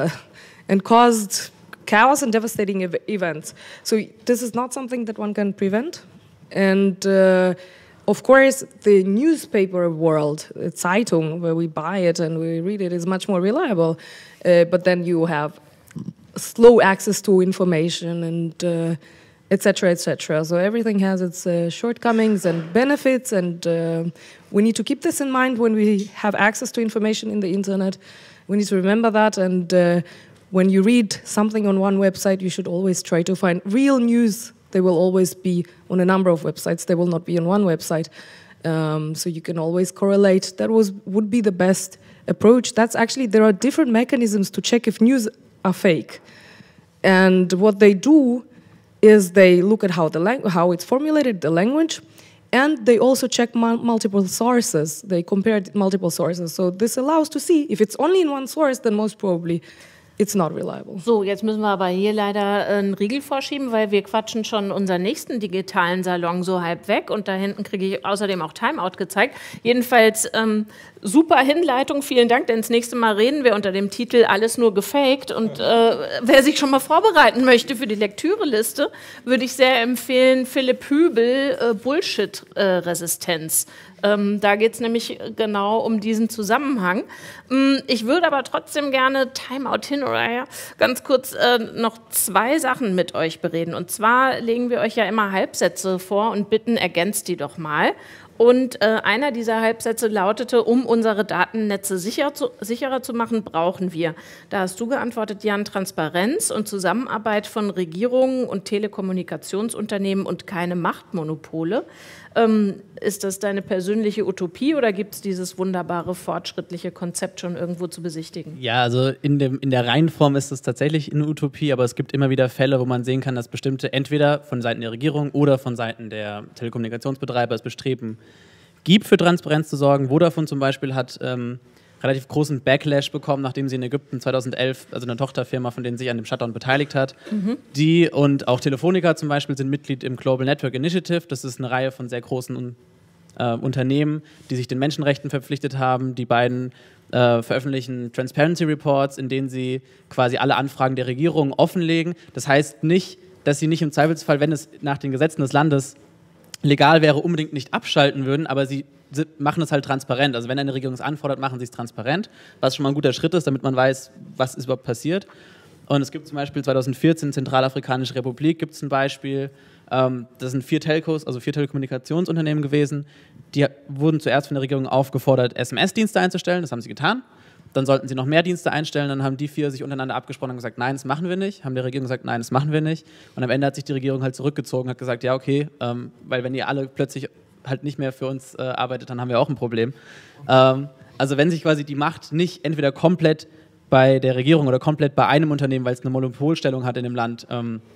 caused chaos and devastating events. So this is not something that one can prevent. And of course, the newspaper world, Zeitung, where we buy it and we read it, is much more reliable. But then you have slow access to information and et cetera, et cetera. So everything has its shortcomings and benefits, and we need to keep this in mind when we have access to information in the internet. We need to remember that, and when you read something on one website, you should always try to find real news. They will always be on a number of websites. They will not be on one website. So you can always correlate. That would be the best approach. That's actually, there are different mechanisms to check if news are fake. And what they do is they look at how it's formulated, the language, and they also check multiple sources. They compare multiple sources. So this allows to see if it's only in one source, then most probably it's not reliable. So, jetzt müssen wir aber hier leider einen Riegel vorschieben, weil wir quatschen schon unseren nächsten digitalen Salon so halb weg und da hinten kriege ich außerdem auch Timeout gezeigt. Jedenfalls super Hinleitung, vielen Dank, denn das nächste Mal reden wir unter dem Titel Alles nur gefaked und wer sich schon mal vorbereiten möchte für die Lektüreliste, würde ich sehr empfehlen Philipp Hübel, Bullshit-Resistenz. Da geht es nämlich genau um diesen Zusammenhang. Ich würde aber trotzdem gerne Timeout hin oder her ganz kurz noch zwei Sachen mit euch bereden. Und zwar legen wir euch ja immer Halbsätze vor und bitten, ergänzt die doch mal. Und einer dieser Halbsätze lautete, um unsere Datennetze sicherer zu machen, brauchen wir. Da hast du geantwortet, Jan, Transparenz und Zusammenarbeit von Regierungen und Telekommunikationsunternehmen und keine Machtmonopole. Ist das deine persönliche Utopie oder gibt es dieses wunderbare, fortschrittliche Konzept schon irgendwo zu besichtigen? Ja, also in der Reihenform ist es tatsächlich eine Utopie, aber es gibt immer wieder Fälle, wo man sehen kann, dass bestimmte entweder von Seiten der Regierung oder von Seiten der Telekommunikationsbetreiber es Bestreben gibt, für Transparenz zu sorgen. Vodafone zum Beispiel hat relativ großen Backlash bekommen, nachdem sie in Ägypten 2011, also eine Tochterfirma, von denen sich an dem Shutdown beteiligt hat. Die und auch Telefonica zum Beispiel sind Mitglied im Global Network Initiative. Das ist eine Reihe von sehr großen Unternehmen, die sich den Menschenrechten verpflichtet haben. Die beiden veröffentlichen Transparency Reports, in denen sie quasi alle Anfragen der Regierung offenlegen. Das heißt nicht, dass sie nicht im Zweifelsfall, wenn es nach den Gesetzen des Landes legal wäre, unbedingt nicht abschalten würden, aber sie machen es halt transparent. Also wenn eine Regierung es anfordert, machen sie es transparent, was schon mal ein guter Schritt ist, damit man weiß, was ist überhaupt passiert. Und es gibt zum Beispiel 2014 Zentralafrikanische Republik, gibt es ein Beispiel. Das sind 4 Telcos, also 4 Telekommunikationsunternehmen gewesen. Die wurden zuerst von der Regierung aufgefordert, SMS-Dienste einzustellen, das haben sie getan. Dann sollten sie noch mehr Dienste einstellen, dann haben die 4 sich untereinander abgesprochen und gesagt, nein, das machen wir nicht. Haben der Regierung gesagt, nein, das machen wir nicht. Und am Ende hat sich die Regierung halt zurückgezogen, hat gesagt, ja okay, weil wenn ihr alle plötzlich halt nicht mehr für uns arbeitet, dann haben wir auch ein Problem. Also wenn sich quasi die Macht nicht entweder komplett bei der Regierung oder komplett bei einem Unternehmen, weil es eine Monopolstellung hat in dem Land,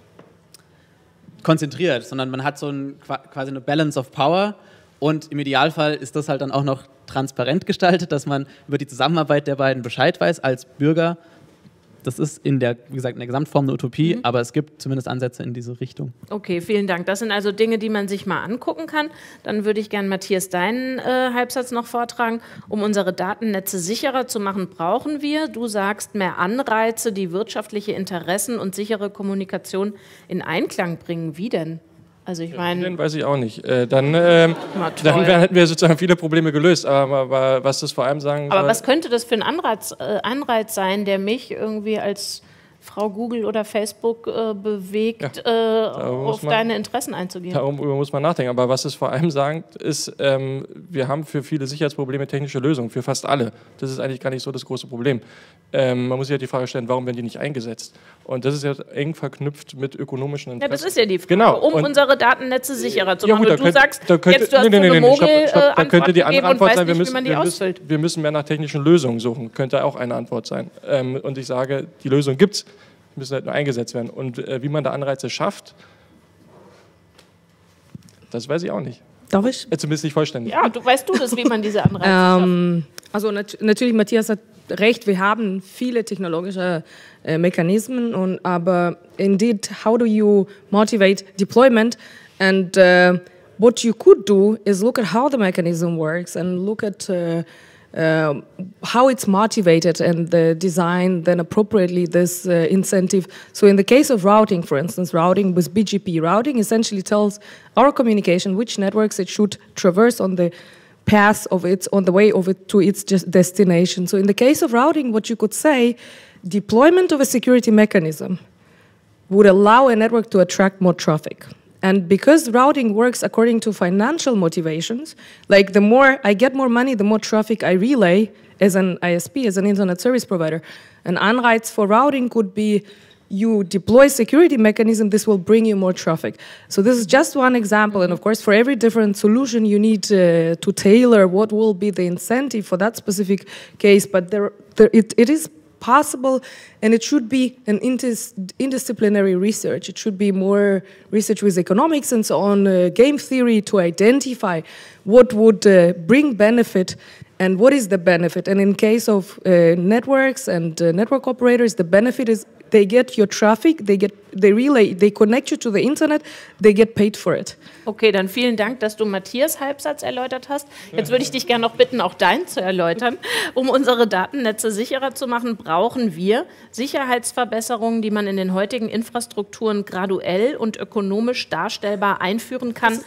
konzentriert, sondern man hat so quasi eine Balance of Power und im Idealfall ist das halt dann auch noch transparent gestaltet, dass man über die Zusammenarbeit der beiden Bescheid weiß als Bürger. Das ist wie gesagt, in der Gesamtform eine Utopie, aber es gibt zumindest Ansätze in diese Richtung. Okay, vielen Dank. Das sind also Dinge, die man sich mal angucken kann. Dann würde ich gerne, Matthias, deinen Halbsatz noch vortragen. Um unsere Datennetze sicherer zu machen, brauchen wir, du sagst, mehr Anreize, die wirtschaftliche Interessen und sichere Kommunikation in Einklang bringen. Wie denn? Also ich meine, den weiß ich auch nicht. Dann hätten wir sozusagen viele Probleme gelöst. Aber was das vor allem sagen soll, was könnte das für ein Anreiz sein, der mich irgendwie als Frau Google oder Facebook bewegt, auf deine Interessen einzugehen? Darüber muss man nachdenken. Aber was es vor allem sagt, ist, wir haben für viele Sicherheitsprobleme technische Lösungen, für fast alle. Das ist eigentlich gar nicht so das große Problem. Man muss sich ja die Frage stellen, warum werden die nicht eingesetzt? Und das ist ja eng verknüpft mit ökonomischen Interessen. Ja, das ist ja die Frage, genau. Um unsere Datennetze sicherer zu machen. Ja, gut, du sagst, jetzt du hast eine Mogel-Antwort könnte die andere Antwort sein, wir müssen mehr nach technischen Lösungen suchen. Könnte auch eine Antwort sein. Und ich sage, die Lösung gibt es, müssen halt nur eingesetzt werden. Und wie man da Anreize schafft, das weiß ich auch nicht. Darf ich? Zumindest nicht vollständig. Ja, weißt du das, wie man diese Anreize schafft? Also natürlich, Matthias hat recht, wir haben viele technologische Mechanismen, aber indeed, how do you motivate deployment? And what you could do is look at how the mechanism works and look at how it's motivated and design then appropriately this incentive. So in the case of routing, for instance, routing with BGP, routing essentially tells our communication which networks it should traverse on the path of it, on the way of it to its destination. So in the case of routing, what you could say, deployment of a security mechanism would allow a network to attract more traffic. And because routing works according to financial motivations, like the more I get more money, the more traffic I relay as an ISP, as an internet service provider. An Anreiz for routing could be you deploy security mechanism, this will bring you more traffic. So this is just one example. And of course, for every different solution, you need to tailor what will be the incentive for that specific case. But it is possible, and it should be an interdisciplinary research. It should be more research with economics and so on, game theory to identify what would bring benefit and what is the benefit. And in case of networks and network operators, the benefit is they get your traffic, they connect you to the internet, they get paid for it. Okay, dann vielen Dank, dass du Matthias' Halbsatz erläutert hast. Jetzt würde ich dich gerne noch bitten, auch deinen zu erläutern. Um unsere Datennetze sicherer zu machen, brauchen wir Sicherheitsverbesserungen, die man in den heutigen Infrastrukturen graduell und ökonomisch darstellbar einführen kann.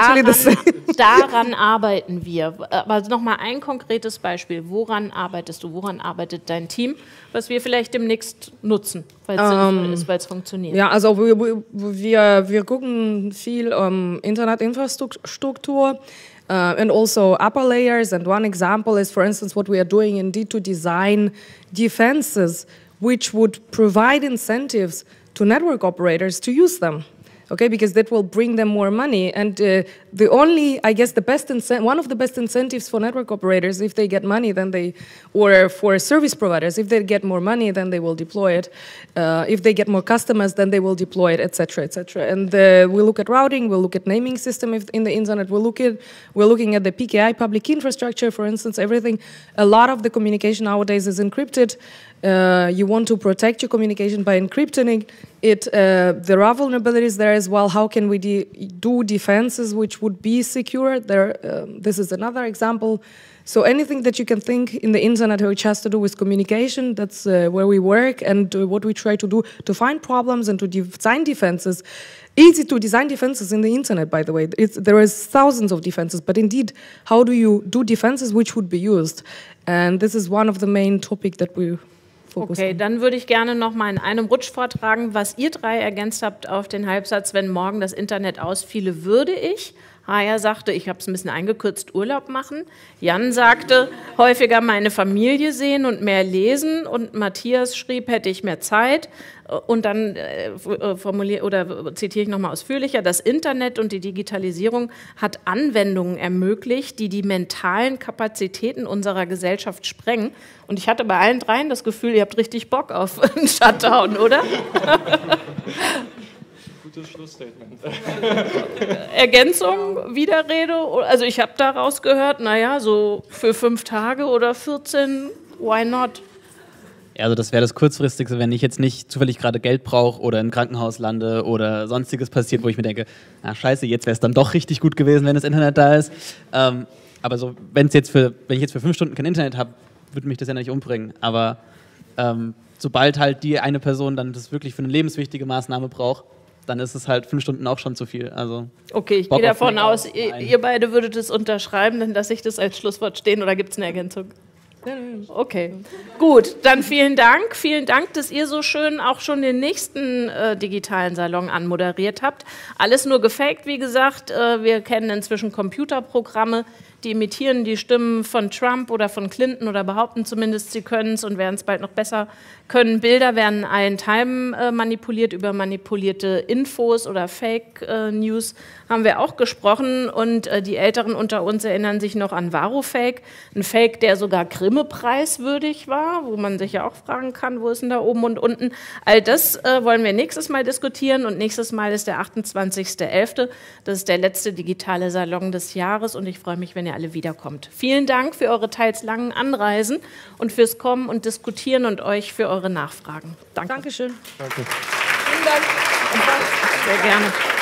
Daran arbeiten wir. Aber nochmal ein konkretes Beispiel. Woran arbeitest du? Woran arbeitet dein Team, was wir vielleicht demnächst nutzen, weil es sinnvoll ist, weil es funktioniert? Ja, also wir gucken viel Internetinfrastruktur. and also upper layers. And one example is, for instance, what we are doing indeed to design defenses which would provide incentives to network operators to use them. Okay, because that will bring them more money. And the only, I guess, one of the best incentives for network operators, if they get money, then they, or for service providers, if they get more money, then they will deploy it. If they get more customers, then they will deploy it, etc., etc. And we look at routing, we'll look at naming system in the internet. We're looking at the PKI, public infrastructure, for instance, everything. A lot of the communication nowadays is encrypted. You want to protect your communication by encrypting it. There are vulnerabilities there as well. How can we do defenses which would be secure? This is another example. So anything that you can think in the internet which has to do with communication, that's where we work, and what we try to do to find problems and to design defenses. Easy to design defenses in the internet, by the way. There is thousands of defenses, but indeed, how do you do defenses which would be used? And this is one of the main topics that we Okay, dann würde ich gerne noch mal in einem Rutsch vortragen, was ihr drei ergänzt habt auf den Halbsatz, wenn morgen das Internet ausfiele, würde ich. Haya sagte, ich habe es ein bisschen eingekürzt, Urlaub machen. Jan sagte, häufiger meine Familie sehen und mehr lesen. Und Matthias schrieb, hätte ich mehr Zeit. Und dann zitiere ich nochmal ausführlicher, das Internet und die Digitalisierung hat Anwendungen ermöglicht, die die mentalen Kapazitäten unserer Gesellschaft sprengen. Und ich hatte bei allen dreien das Gefühl, ihr habt richtig Bock auf einen Shutdown, oder? Gutes Schlussstatement. Ergänzung, Widerrede? Also ich habe daraus gehört, naja, so für 5 Tage oder 14, why not? Also das wäre das Kurzfristigste, wenn ich jetzt nicht zufällig gerade Geld brauche oder im Krankenhaus lande oder sonstiges passiert, wo ich mir denke, na scheiße, jetzt wäre es dann doch richtig gut gewesen, wenn das Internet da ist. Aber so, wenn ich jetzt für 5 Stunden kein Internet habe, würde mich das ja nicht umbringen. Aber sobald halt die eine Person dann das wirklich für eine lebenswichtige Maßnahme braucht, dann ist es halt 5 Stunden auch schon zu viel. Also okay, ich gehe davon aus, ihr beide würdet es unterschreiben, dann lasse ich das als Schlusswort stehen, oder gibt es eine Ergänzung? Okay, gut, dann vielen Dank. Vielen Dank, dass ihr so schön auch schon den nächsten digitalen Salon anmoderiert habt. Alles nur gefaked, wie gesagt. Wir kennen inzwischen Computerprogramme, die imitieren die Stimmen von Trump oder von Clinton oder behaupten zumindest, sie können es und werden es bald noch besser können. Bilder werden in allen Teilen manipuliert, über manipulierte Infos oder Fake News haben wir auch gesprochen. Und die Älteren unter uns erinnern sich noch an Varufake, ein Fake, der sogar Grimme-preiswürdig war, wo man sich ja auch fragen kann, wo ist denn da oben und unten. All das wollen wir nächstes Mal diskutieren, und nächstes Mal ist der 28.11. Das ist der letzte digitale Salon des Jahres, und ich freue mich, wenn ihr alle wiederkommt. Vielen Dank für eure teils langen Anreisen und fürs Kommen und Diskutieren und euch für eure Nachfragen. Danke. Dankeschön. Danke. Vielen Dank. Sehr gerne.